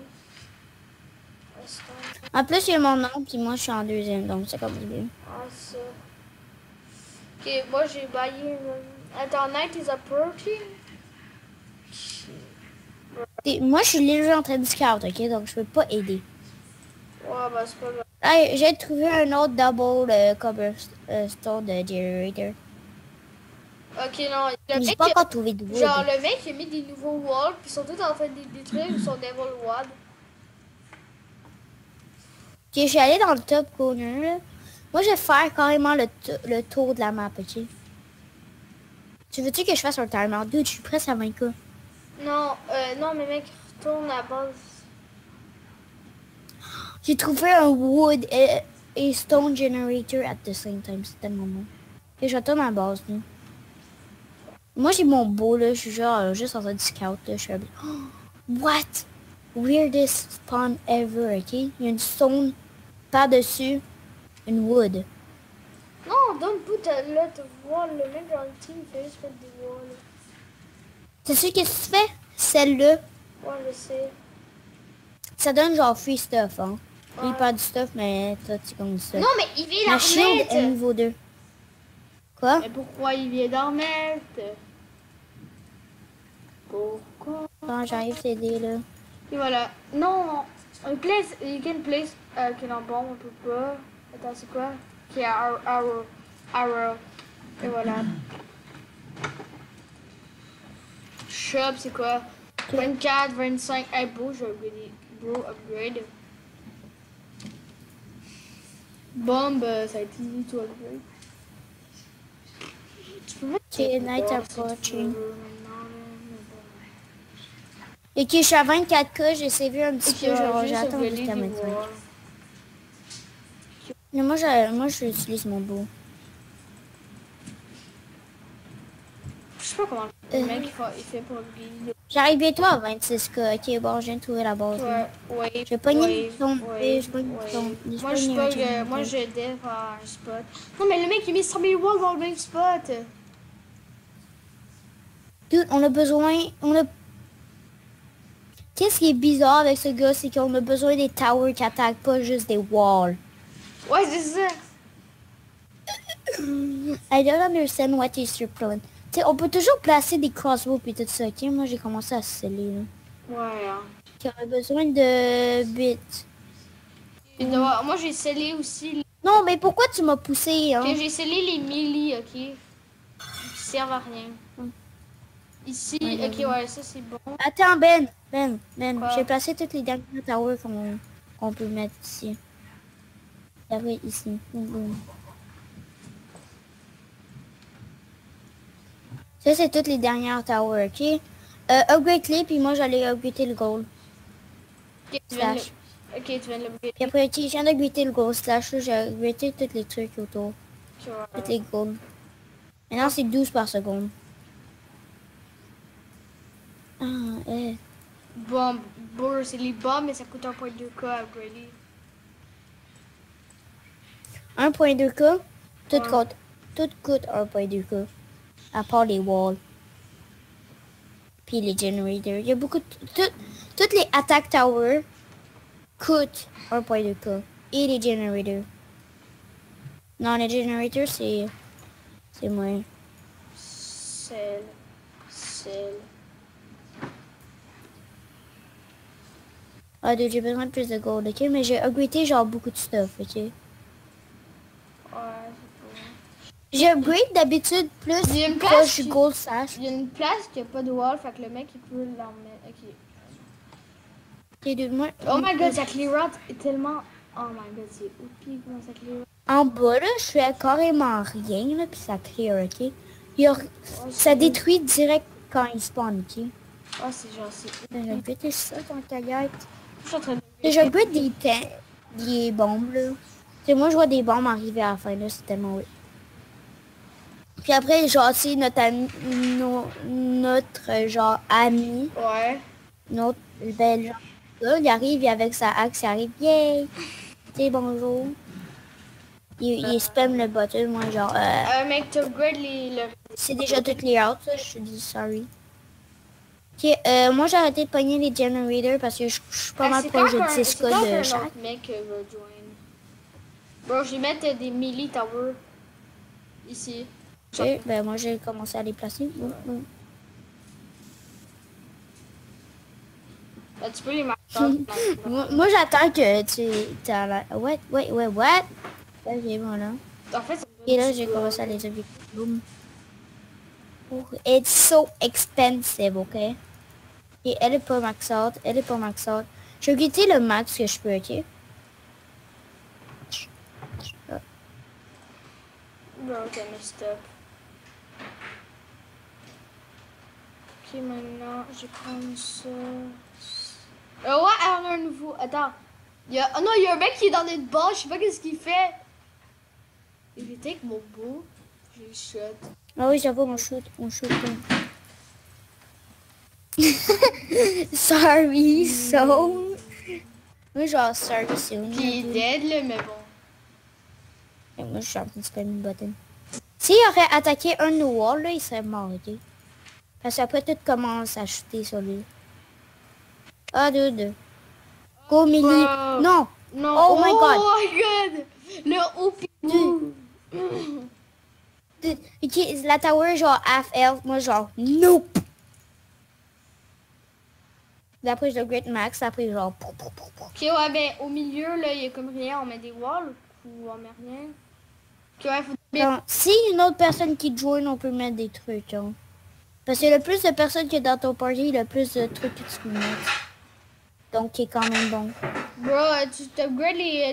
En plus, il y a mon nom, puis moi, je suis en deuxième, donc c'est comme bien. Ah, ça. Ok, moi j'ai baillé une... Attends, night is approaching. Moi, je suis légèrement en train de scout, ok? Donc, je peux pas aider. Ouais, bah c'est pas grave. Hey, j'ai trouvé un autre double cobblestone de generator. Ok, non, le Mais j'ai mec, pas encore trouvé de wood. genre le mec il a mis des nouveaux walls, puis ils sont tous en train de les détruire, ils sont devil wall. Ok, je suis allée dans le top corner, là. Moi, je vais faire carrément le tour de la map, ok? Tu veux-tu que je fasse un timer? Dude, je suis presque à 20K. Non, non, mais mec, retourne à la base. J'ai trouvé un wood et stone generator at the same time. C'est tellement bon. Et je retourne à la base, là. Moi, j'ai mon beau, là. Je suis genre juste en train de scout, là. Je suis là. What? Weirdest spawn ever, ok? Il y a une stone par-dessus une wood. Non, don't put là, te wall, le mec dans le team, il fait juste mettre des walls. Tu sais qu'est-ce que tu fais? Celle-là, Ouais, je sais. ça donne genre free stuff, hein. Ouais. Il pas du stuff, mais toi, tu comme ça. Non, mais il vient d'en La shield est remettre. niveau 2. Quoi? Mais pourquoi il vient d'en remettre? Pourquoi? Quand j'arrive t'aider, là. Et voilà. Non, une place, you can place, qui est en bon, on peut pas. Attends, c'est quoi? Qui est arrow. Et voilà. Shop, c'est quoi? 24, 25. Hey, beau, je vais upgrader. Bro, upgrade. Bombe, ça a été easy to upgrade. Tu peux mettre Ok, night si tu approaching. veux maintenant, là, mais bon. Ok, je suis à 24K, j'ai sévé un petit Ok, peu, genre, juste j'attends upgrader jusqu'à des 25. walls. Mais moi, j'utilise mon beau. Je sais pas comment le mec il fait pour upgrader. J'arrive bientôt à 26K. Ok, bon, je viens de trouver la base. là. Ouais, Je vais pogner une zone. Je pogne une ouais. zone. Moi, moi, je dev à un spot. Non, mais le mec, il met 100 000 walls dans le même spot. Dude, on a besoin... Qu'est-ce qui est bizarre avec ce gars, c'est qu'on a besoin des towers qui attaquent, pas juste des walls. Ouais, c'est ça. I don't understand what is your plan. Tu sais, on peut toujours placer des crossbows et tout ça, ok? Moi, j'ai commencé à sceller, là. Ouais, hein. Ok, on a besoin de bits. Moi, j'ai scellé aussi. Non, mais pourquoi tu m'as poussé, hein? Ok, j'ai scellé les melee, ok? Qui servent à rien. Ici, Ouais, ok, ouais, ça c'est bon. Attends, Ben, Quoi? j'ai placé toutes les dernières towers qu'on peut mettre ici. Il y avait ici. Boum, boum. Ça, c'est toutes les dernières towers, ok? Upgrade-les, puis moi, j'allais upgrader le gold. Ok, tu viens de Slash. ok, tu viens de l'upgrader. Puis après, ok, je viens d'upgrader le gold slash, là, j'ai upgradé tous les trucs autour. Ok, ouais. Toutes les golds. Maintenant, c'est 12 par seconde. Ah, Bombe, c'est les bombes, mais ça coûte 1.2K à upgrader. 1.2K, tout Ouais. coûte 1.2K. À part les walls. Puis les generators. Il y a beaucoup de... Toutes les attack towers coûtent 1.2K. Et les generators. Non, les generators, c'est moins. Celle. sel. Ah, dude, j'ai besoin de plus de gold, ok? Mais j'ai upgradé genre beaucoup de stuff, ok? Ouais, c'est pas... J'ai upgrade d'habitude plus Il y a une place proche qui- gold sash. Il y a une place qui a pas de wall, fait que le mec il peut l'emmener. Ok. Ok, dude, moi... Oh my god, sa clear out est tellement. Oh my god, c'est OP comment ça clear out. En bas, là, je fais carrément rien, là, puis ça clear, ok? Il y a... Ça détruit direct quand il spawn, ok? Oh, c'est genre, c'est. J'ai upgradé ça, ton cagette. Je suis en train de. J'ai upgradé des bombes, là. Tu sais, moi, je vois des bombes arriver à la fin, là, c'est tellement oui. Puis après, genre, c'est notre ami, notre, genre, ami, Ouais. notre, ben, genre, là, il arrive, avec sa axe, il arrive, yay! Tu sais, bonjour. Il spam le button, moi, genre, Mec, t'upgrades le. c'est déjà tout clear out, ça, je te dis sorry. Ok, moi, j'ai arrêté de pogner les generators parce que je suis pas mal proche de 10 C'est pas codes un de chaque. autre mec va join. Bro, je vais mettre des melee towers ici. Ok, ben, moi, j'ai commencé à les placer. Tu peux les marquer. Moi, j'attends que tu as la... What? Ok, voilà. En fait, Et là, j'ai commencé à les objectifs. Boom. It's so expensive, ok? Et elle est pas max out, Je vais quitter le max que je peux, ok? Bro, t'as messed up. Ok, maintenant, je vais prendre ça. Ouais, on a un nouveau. Attends. Oh non, il y a un mec qui est dans notre base, je sais pas qu'est-ce qu'il fait. Évitez que mon beau. J'ai shot. Ah oui, j'avoue, on shoot. Sorry, so... Moi, genre, sorry, soon. Puis il est dead, là, mais bon. Et moi, je suis en train de spam une button. S'il aurait attaqué un de nos walls, là, il serait mort, ok? Parce qu'après, tout commence à shooter sur lui. Ah, dude. Go, Millie. Bro. Non. Non. Oh my god. Oh my god. Le OP. Dude, ok, la tower, genre, half health. Moi, genre, nope. D'après, je le great max. Après, genre... Ok, ouais, ben, au milieu, là, il y a comme rien. On met des walls ou on met rien. Ok, ouais, faut... Non, si une autre personne qui join, on peut mettre des trucs, hein. Parce que le plus de personnes qu'il y a dans ton party, le plus de trucs que tu peux mettre. Donc, qui est quand même bon. Bro, tu t'upgrades les...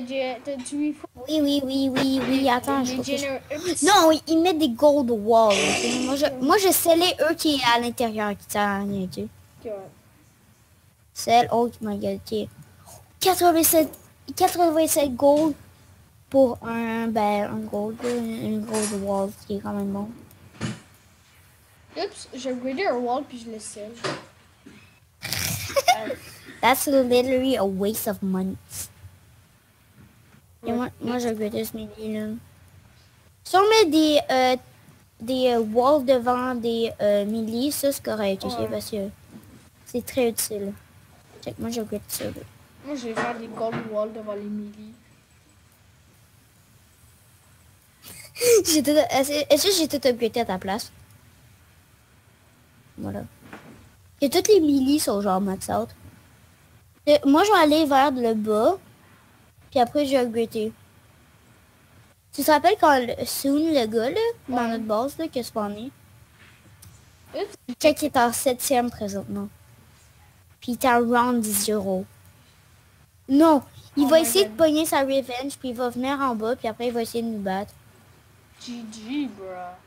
Oui, attends, les Non, ils mettent des gold walls, ok? Moi, je scellais eux qui est à l'intérieur, qui sert à rien, tu sais. Ok, ouais. Celle, oh my god, ok. 87 gold pour un gold wall, qui est quand même bon. Oups, j'ai upgradé un wall puis je le sell. That's literally a waste of money. Et moi j'ai upgradé ce midi là. Si on met des walls devant des millis, ça c'est correct, tu sais, parce que c'est très utile. Check, moi j'ai upgradé ça. Là. Moi, je vais faire des gold walls devant les millis. Est-ce que j'ai tout upgradé à ta place? Voilà. Et toutes les millis sont genre max out. Moi, je vais aller vers le bas. Puis après, je vais upgrader. Tu te rappelles quand Soon, le gars, là, dans notre base, là, qui a spawné? Check, il est en 7e présentement. Puis il est en round 0. Non, il va essayer de pogner sa revenge, puis il va venir en bas, puis après, il va essayer de nous battre. GG, bro.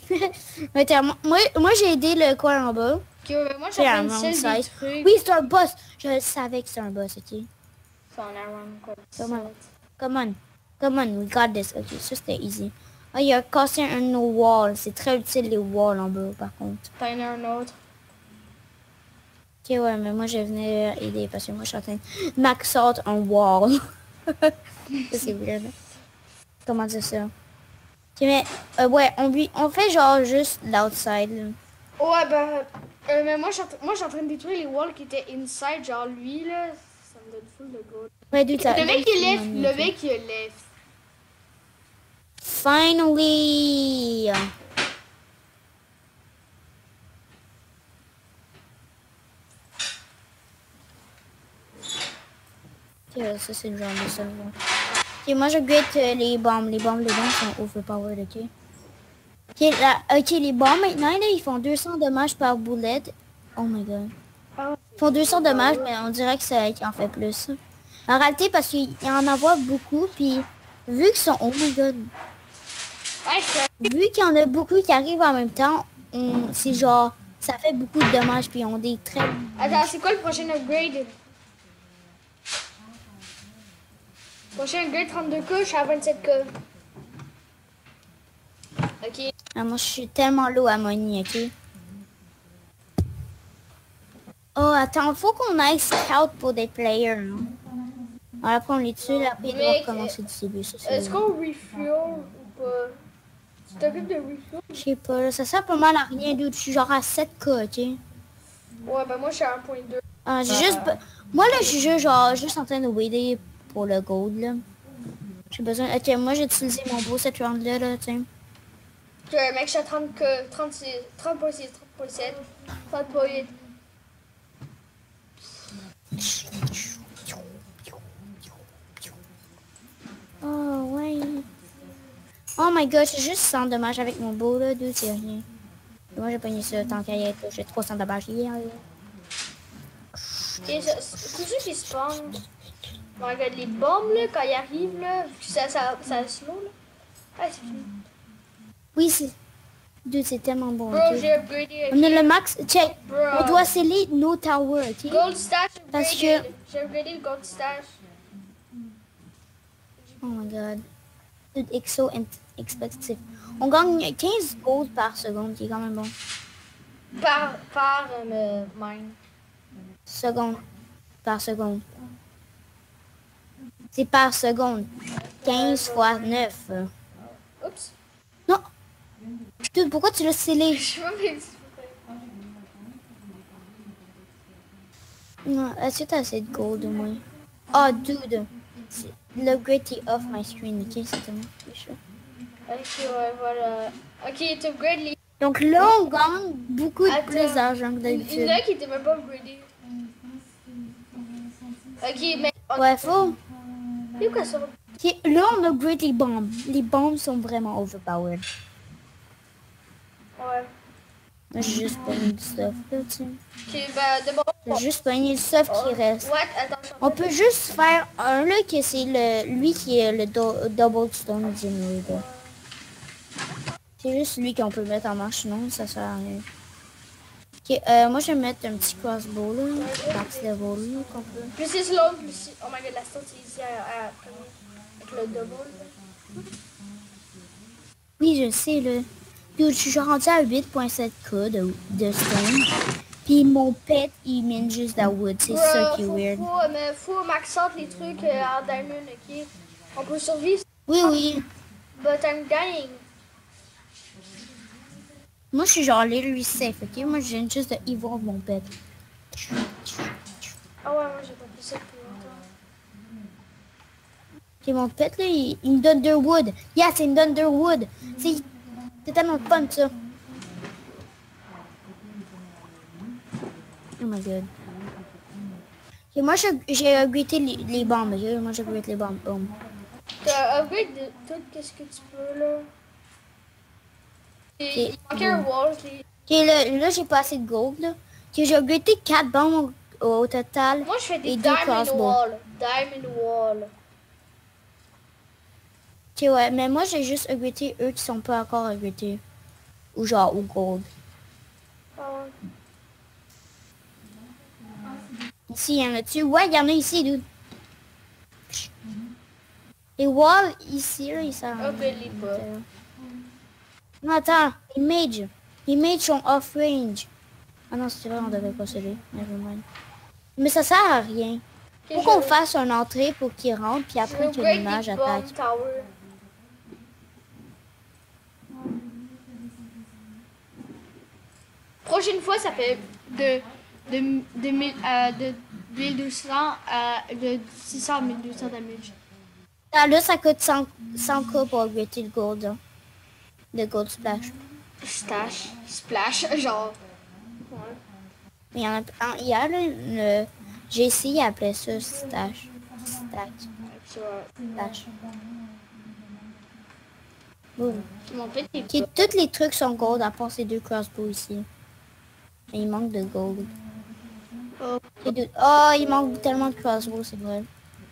moi j'ai aidé le coin en bas. Ok, moi j'ai fait une seule des trucs. Oui, c'est un boss. Je savais que c'est un boss, ok. C'est un round Come on, we got this. Ok, ça c'était easy. Ah, il a cassé un de nos walls. C'est très utile les walls en bas, par contre. T'en as un autre. Ok, ouais, mais moi je venais aider parce que moi je suis en train de max out un wall. Ça c'est weird. Comment dire ça? Ok, mais ouais, on fait genre juste l'outside. Ouais, bah, mais moi je suis en train de détruire les walls qui étaient inside, genre lui là, ça me donne full de gold. Ouais, dude, le mec il lève. Finally! que ça, c'est le genre de ça. Ok, moi, je guette les bombes. Les bombes sont overpowered, ok? Ok, les bombes, maintenant, là, ils font 200 dommages par boulette. Oh my god. Ah, Ils font 200 dommages, mais on dirait que ça en fait plus. En réalité, parce qu'il y en a beaucoup, puis vu qu'ils sont... Oh my god. ouais, Vu qu'il y en a beaucoup qui arrivent en même temps, c'est genre... Ça fait beaucoup de dommages, puis ils ont des très... attends, c'est quoi le prochain upgrade? Prochain upgrade 32K, je suis à 27K. Ok. Ah, moi, je suis tellement low à money, ok? Oh, attends, faut qu'on aille scout pour des players, non? Alors, après, on les tue, là, après, ils doivent Mais, recommencer du début. Ça, c'est... est-ce qu'on refuel ou pas? Tu t'occupes de refuel? Je sais pas, là, ça sert pas mal à rien, dude. Je suis genre à 7K, ok? Ouais, ben moi je suis à 1.2. Ah, j'ai juste... Moi, là, je suis juste en train de waiter pour le gold, là. J'ai besoin... Ok, moi, j'ai utilisé mon beau cette round-là, là, tiens. Mec, je suis à 36, 30.6, 30.7, 30.8. Oh, ouais. Oh my god, j'ai juste 100 dommages avec mon beau, là, dude, c'est rien. Et moi, j'ai pogné ça tant qu'à y être, j'ai 300 dommages hier, là. Ok, tous ceux qui spawnent. Bon, regarde les bombes là, quand ils arrivent là, ça slow là. Ah, c'est fini. Oui, c'est... Dude, c'est tellement bon, Bro, ok? j'ai upgradé. On a le max... Check! Bro. On doit sceller nos towers, ok? Gold stash Parce upgraded. que- J'ai upgradé le gold stash. Oh my god. Dude, exo expectative. On gagne 15 gold par seconde, qui est quand même bon. Par mine. Seconde. Par seconde. C'est par seconde. 15 fois 9. Oups. Non! Dude, pourquoi tu l'as scellé? Je sais pas mais Non, est-ce que t'as assez de gold au moins? Oh, dude. L'upgrade est off my screen, ok? C'est tellement chaud. ok, ouais, voilà. Ok, tu upgrades les. Donc là, on gagne beaucoup Attends. plus d'argent que Il y en d'habitude. a qui étaient même pas upgradés. Ok, mais. Ouais, faut. C'est quoi ça? Ok, là, on upgrade les bombes. Les bombes sont vraiment overpowered. Ouais. Moi, j'ai juste pogné du stuff, là, tu sais. Ok, bah d'abord. J'ai juste pogné le stuff qui reste. What? Attends. On peut juste faire un, là, que c'est lui qui est le Double Stone Generator. C'est juste lui qu'on peut mettre en marche, sinon ça sert à rien. Ok, moi je vais mettre un petit crossbow, là. Max level, là, qu'on peut. Plus c'est slow, plus c'est. Oh my god, la stone c'est ici avec le double. Oui, je sais, là. Dude, je suis genre rendu à 8.7K de stone. Puis mon pet, il mine juste de la wood. C'est ça qui est weird. Faut maxer les trucs en diamond, ok? On peut survivre, Oui, oui. but I'm dying. Moi, je suis genre literally safe, ok? Moi, je viens juste de evolve mon pet. Ah ouais, moi j'ai pas fait ça depuis longtemps. Ok, mon pet, là, il me donne 2 wood. Yeah, c'est une donne 2 wood. C'est tellement fun, ça. Oh my god. Ok, moi, j'ai upgradé les bombes, ok? Moi, j'ai upgradé les bombes. Boom. T'as upgrade de tout, qu'est-ce que tu peux là? Il manquait un wall, Ok, là j'ai pas assez de gold, là. Ok, j'ai upgradé 4 bombes au total. Moi je fais des et 2 diamond crossbows. wall. Diamond wall. Ok, ouais, mais moi, j'ai juste upgradé eux qui sont pas encore upgradés. Ou genre, au gold. Ah ouais. Ici, il y en a-tu? Ouais, il y en a ici, dude. Les walls, ici, là, ils sont... Upgrade les pas. Non, attends, les mages. Les mages sont off-range. Ah non, c'est vrai, on devait pas céder. Nevermind. Mais ça sert à rien. Faut qu'on fasse une entrée pour qu'ils rentrent, puis après que les mages attaquent. Tower. Prochaine fois, ça fait de 1200 à de 600 à 1200 damage. Ah, là, ça coûte 100K pour upgrader le gold. Hein. Le gold splash. Splash, genre. Ouais. Mais il y en a... Hier, là, j'ai essayé appelé ça stash. Stack. Tu vois. Dash. Boum. Mon pet est Ok, tous les trucs sont gold à part ces 2 crossbows ici. Et il manque de gold. Oh, Oh, il manque tellement de crossbows, c'est vrai.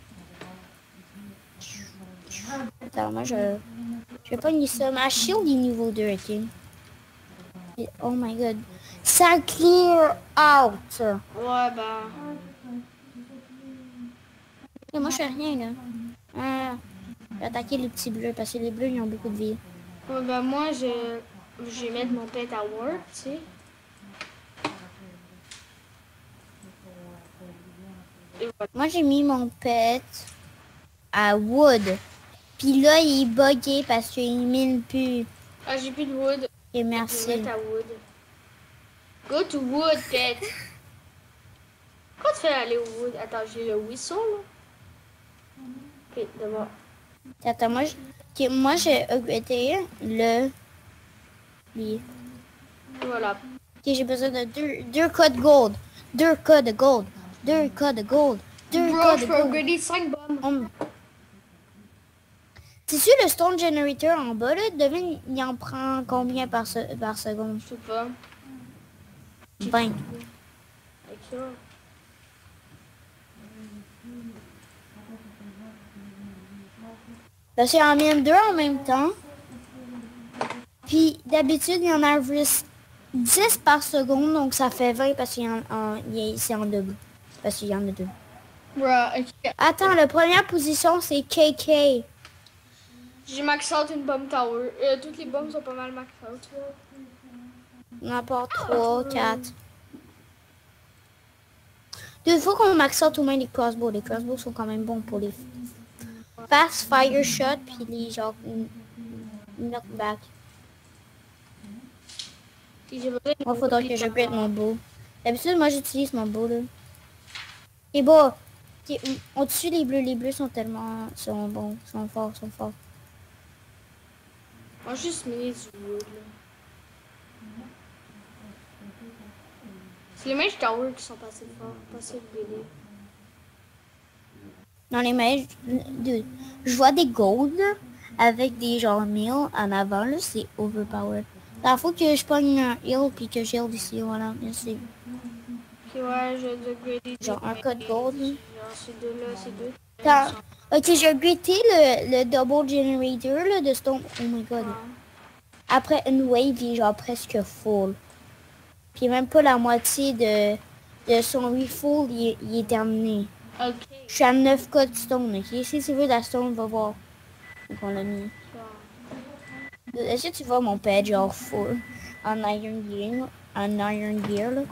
Attends, moi je vais pas nier ça. Ma shield est niveau 2, ok? Oh my god. Ça clear out. ouais, bah. Et moi je fais rien là. Ah, je vais attaquer les petits bleus parce que les bleus ils ont beaucoup de vie. Ouais, bah, moi, je vais mettre mon pet à work, tu sais. Et voilà. Moi j'ai mis mon pet à wood. Puis là il est bugué parce qu'il mine plus. Ah, j'ai plus de wood. Et Je vais merci. mettre à wood. Go to wood, pet. Pourquoi tu fais aller au wood? Attends, j'ai le whistle, là. Ok, d'abord. Attends, moi j'ai upgradé le... Lui. Voilà. Ok, j'ai besoin de deux codes gold. 2 codes gold. 2 codes gold. 2 Bro, codes je peux gold. upgrader 5 bombes. C'est-tu le stone generator en bas là? Devine, il en prend combien par seconde? Je sais pas. 20. Avec ça. Parce qu'il en mine 2 en même temps. Puis d'habitude, il y en a juste 10 par seconde, donc ça fait 20 parce qu'il c'est en double. Parce qu'il y en a 2. Bro, ok. Attends, la première position, c'est KK. J'ai max out une bombe tower. Toutes les bombes sont pas mal max out, là. N'importe 3, 4. Il faut qu'on max out au moins les crossbows. Les crossbows sont quand même bons pour les fast fire shot, puis les genre knockback. Puis j'ai besoin de Moi, faudra que j'upgrade mon bow. D'habitude, moi, j'utilise mon bow, là. Et bon, au-dessus, les bleus sont bons, sont forts. Moi, juste miner du wood, là. C'est les mages tower qui sont passés forts, passés upgradés. Dans les mages, je vois des gold, là, avec des genre 1000 en avant, là, c'est overpowered. Il faut que je pogne un heal, puis que j'heal ici, voilà, merci. Ok, ouais, je vais upgrader. Genre un code gold, là. Genre, ces deux-là, ces deux. Ok, j'ai upgradé le double generator là, de stone. Oh my god. Après une wave, il est genre presque full. Puis même pas la moitié de son refull, il est terminé. Ok. Je suis à 9 codes stone, ok? Si tu veux la stone, va voir. Donc on l'a mis. Est-ce que tu vois mon pet genre full en iron gear là?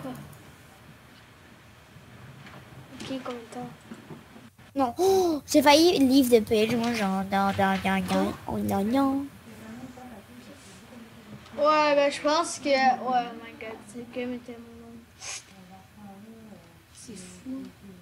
Ok, combien de temps? Non, oh, j'ai failli leave the page, moi genre oh non. Ouais, ben je pense que... Ouais, oh my god, c'est quand même tellement long. C'est fou.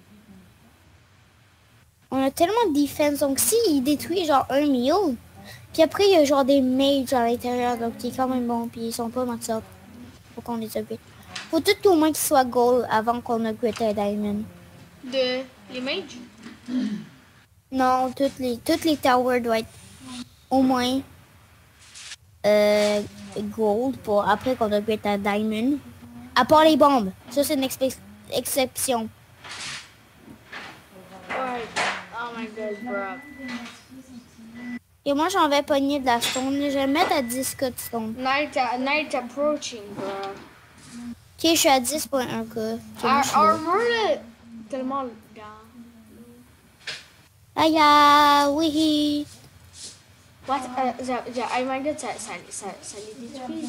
On a tellement de defense, donc s'il détruit genre un million, puis après il y a genre des mages à l'intérieur, donc qui est quand même bon, puis ils sont pas max up. Faut qu'on les upgrade. Faut tout au moins qu'ils soient gold avant qu'on upgrade à diamond. Les mages? Non, toutes les towers doivent être au moins gold pour après qu'on upgrade à diamond. À part les bombes. Ça c'est une exception. Ouais. Oh my god, bro. Et moi j'en vais pogner de la stone. Je vais mettre à 10 codes stone. Night approaching, bro. Ok, je suis à 10.1 k. Armor, là, tellement grand. Aïe, oui. What? Oh my god, ça les détruit.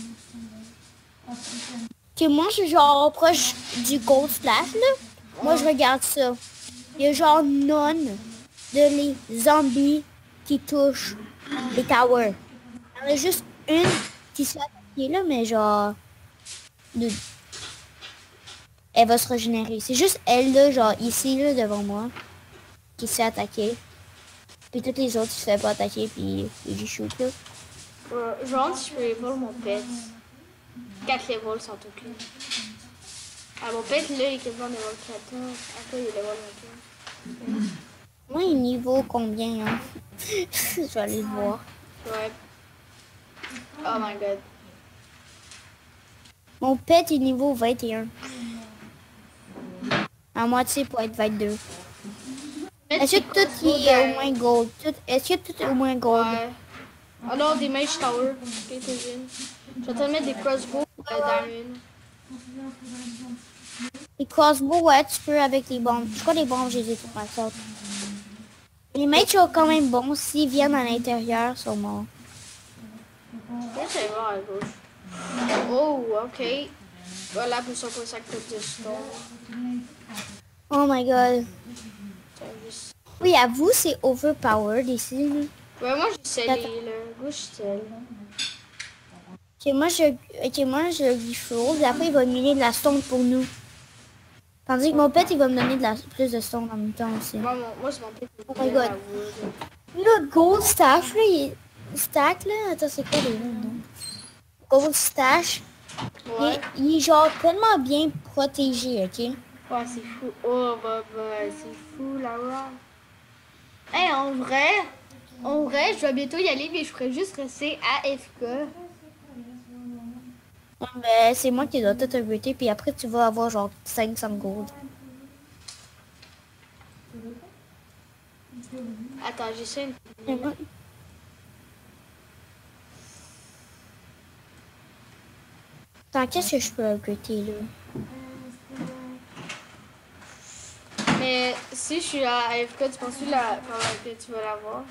Ok, moi je suis genre proche du gold splash là. Moi je regarde ça. Il y a genre non de les zombies qui touchent les towers. Il y en a juste une qui se fait attaquer là, mais genre... Elle va se régénérer. C'est juste elle là, genre ici là, devant moi, qui se fait attaquer. Puis toutes les autres, ils se font pas attaquer, puis ils shoot là. Je rentre si je peux level mon pet. 4 levels sont ok. Ah, mon pet là, il est quasiment level 14. Après, il est level 21. Moi, il niveau combien, hein? Je vais aller le voir. Ouais. Oh my god. Mon pet est niveau 21. À moitié pour être 22. Est-ce que tout est au moins gold? Est-ce que tout est au moins gold? Ouais. Alors, des Mage Tower. Ok, t'es jeune. Je vais te mettre des crossbows diamond. Les crossbows, ouais, tu peux avec les bombes. Je crois que les bombes, je les ai toutes ma sorte. Les mages sont quand même bons s'ils viennent à l'intérieur, sont morts. Je vais voir à gauche. Oh, ok. Voilà pour ça qu'on s'accorde de stone. Oh my god. Juste... Oui, à vous, c'est overpowered ici. Là. Ouais, moi j'ai scellé, là. Gauche scelle. Ok, moi, je le dis chaud. Et après, il va me donner de la stone pour nous. Tandis que mon pet, il va me donner plus de stone en même temps aussi. Moi c'est mon pet. Oh my god. Le gold stash, là, il est... Stack, là, attends, c'est quoi les noms? Gold stash. Ouais. Il est genre tellement bien protégé, ok? Ouais, c'est fou. Oh, bah, c'est fou, Laura. Hey, en vrai, je vais bientôt y aller, mais je ferais juste rester AFK. Ben, c'est moi qui dois tout upgrader, puis après, tu vas avoir genre 500 gold. Attends, j'essaie une... Et moi- Attends, qu'est-ce que je peux upgrader, là? Mais si je suis à AFK, tu penses-tu que tu vas l'avoir?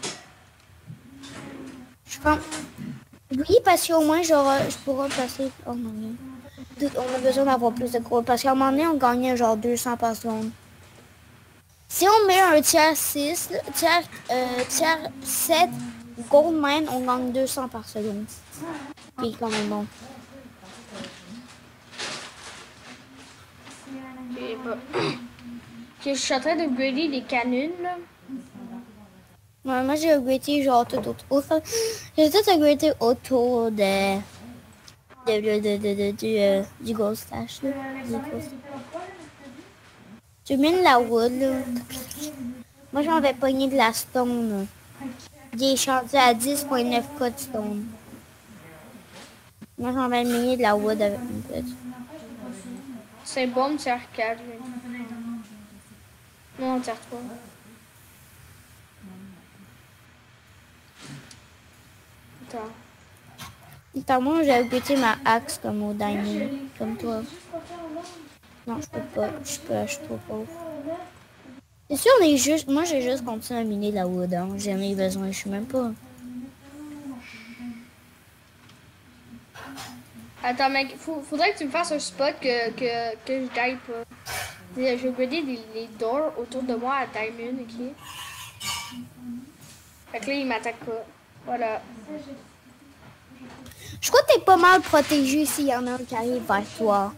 Je pense... Oui, parce qu'au moins, je pourrai passer... Oh mon dieu. On a besoin d'avoir plus de gold, parce qu'à un moment donné, on gagnait genre 200 par seconde. Si on met un tiers 6, tiers 7 gold mine, on gagne 200 par seconde. Puis quand même bon. Ok, je suis en train de upgrader les canons, là. Ouais, moi j'ai upgradé genre tout autour. J'ai tout upgradé autour du gold stash. Là, du gold stash. Tu mines la wood là. Moi j'en vais pogner de la stone. Là. J'ai échangé à 10.9k de stone. Moi j'en vais miner de la wood avec mon pet. C'est bon, tiers 4. Non, tiers 3. Attends. Attends, moi j'ai upgradé ma axe comme au diamond. Comme toi. Non, je peux pas. Je suis trop pauvre. C'est sûr, moi j'ai juste continué à miner la wood. Hein. J'ai jamais eu besoin, je suis même pas. Attends, mec, faudrait que tu me fasses un spot que je die pas. Je vais upgrader les doors autour de moi à Diamond, ok? Fait que là, il m'attaque pas. Voilà. Je crois que t'es pas mal protégé s'il y en a un qui arrive vers toi.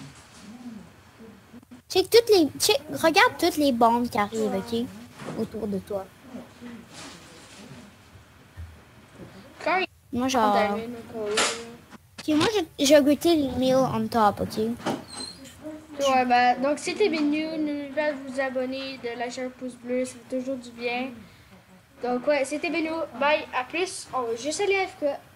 Regarde toutes les bombes qui arrivent, ok? Autour de toi. Quand il Moi, genre... Diamond, Ok, moi, j'ai upgradé les mills on top, ok? ouais, bah, donc si t'es venu, n'oubliez pas de vous abonner, de lâcher un pouce bleu, ça fait toujours du bien. Donc ouais, c'était Beno. Bye, à plus. On va juste aller à FK.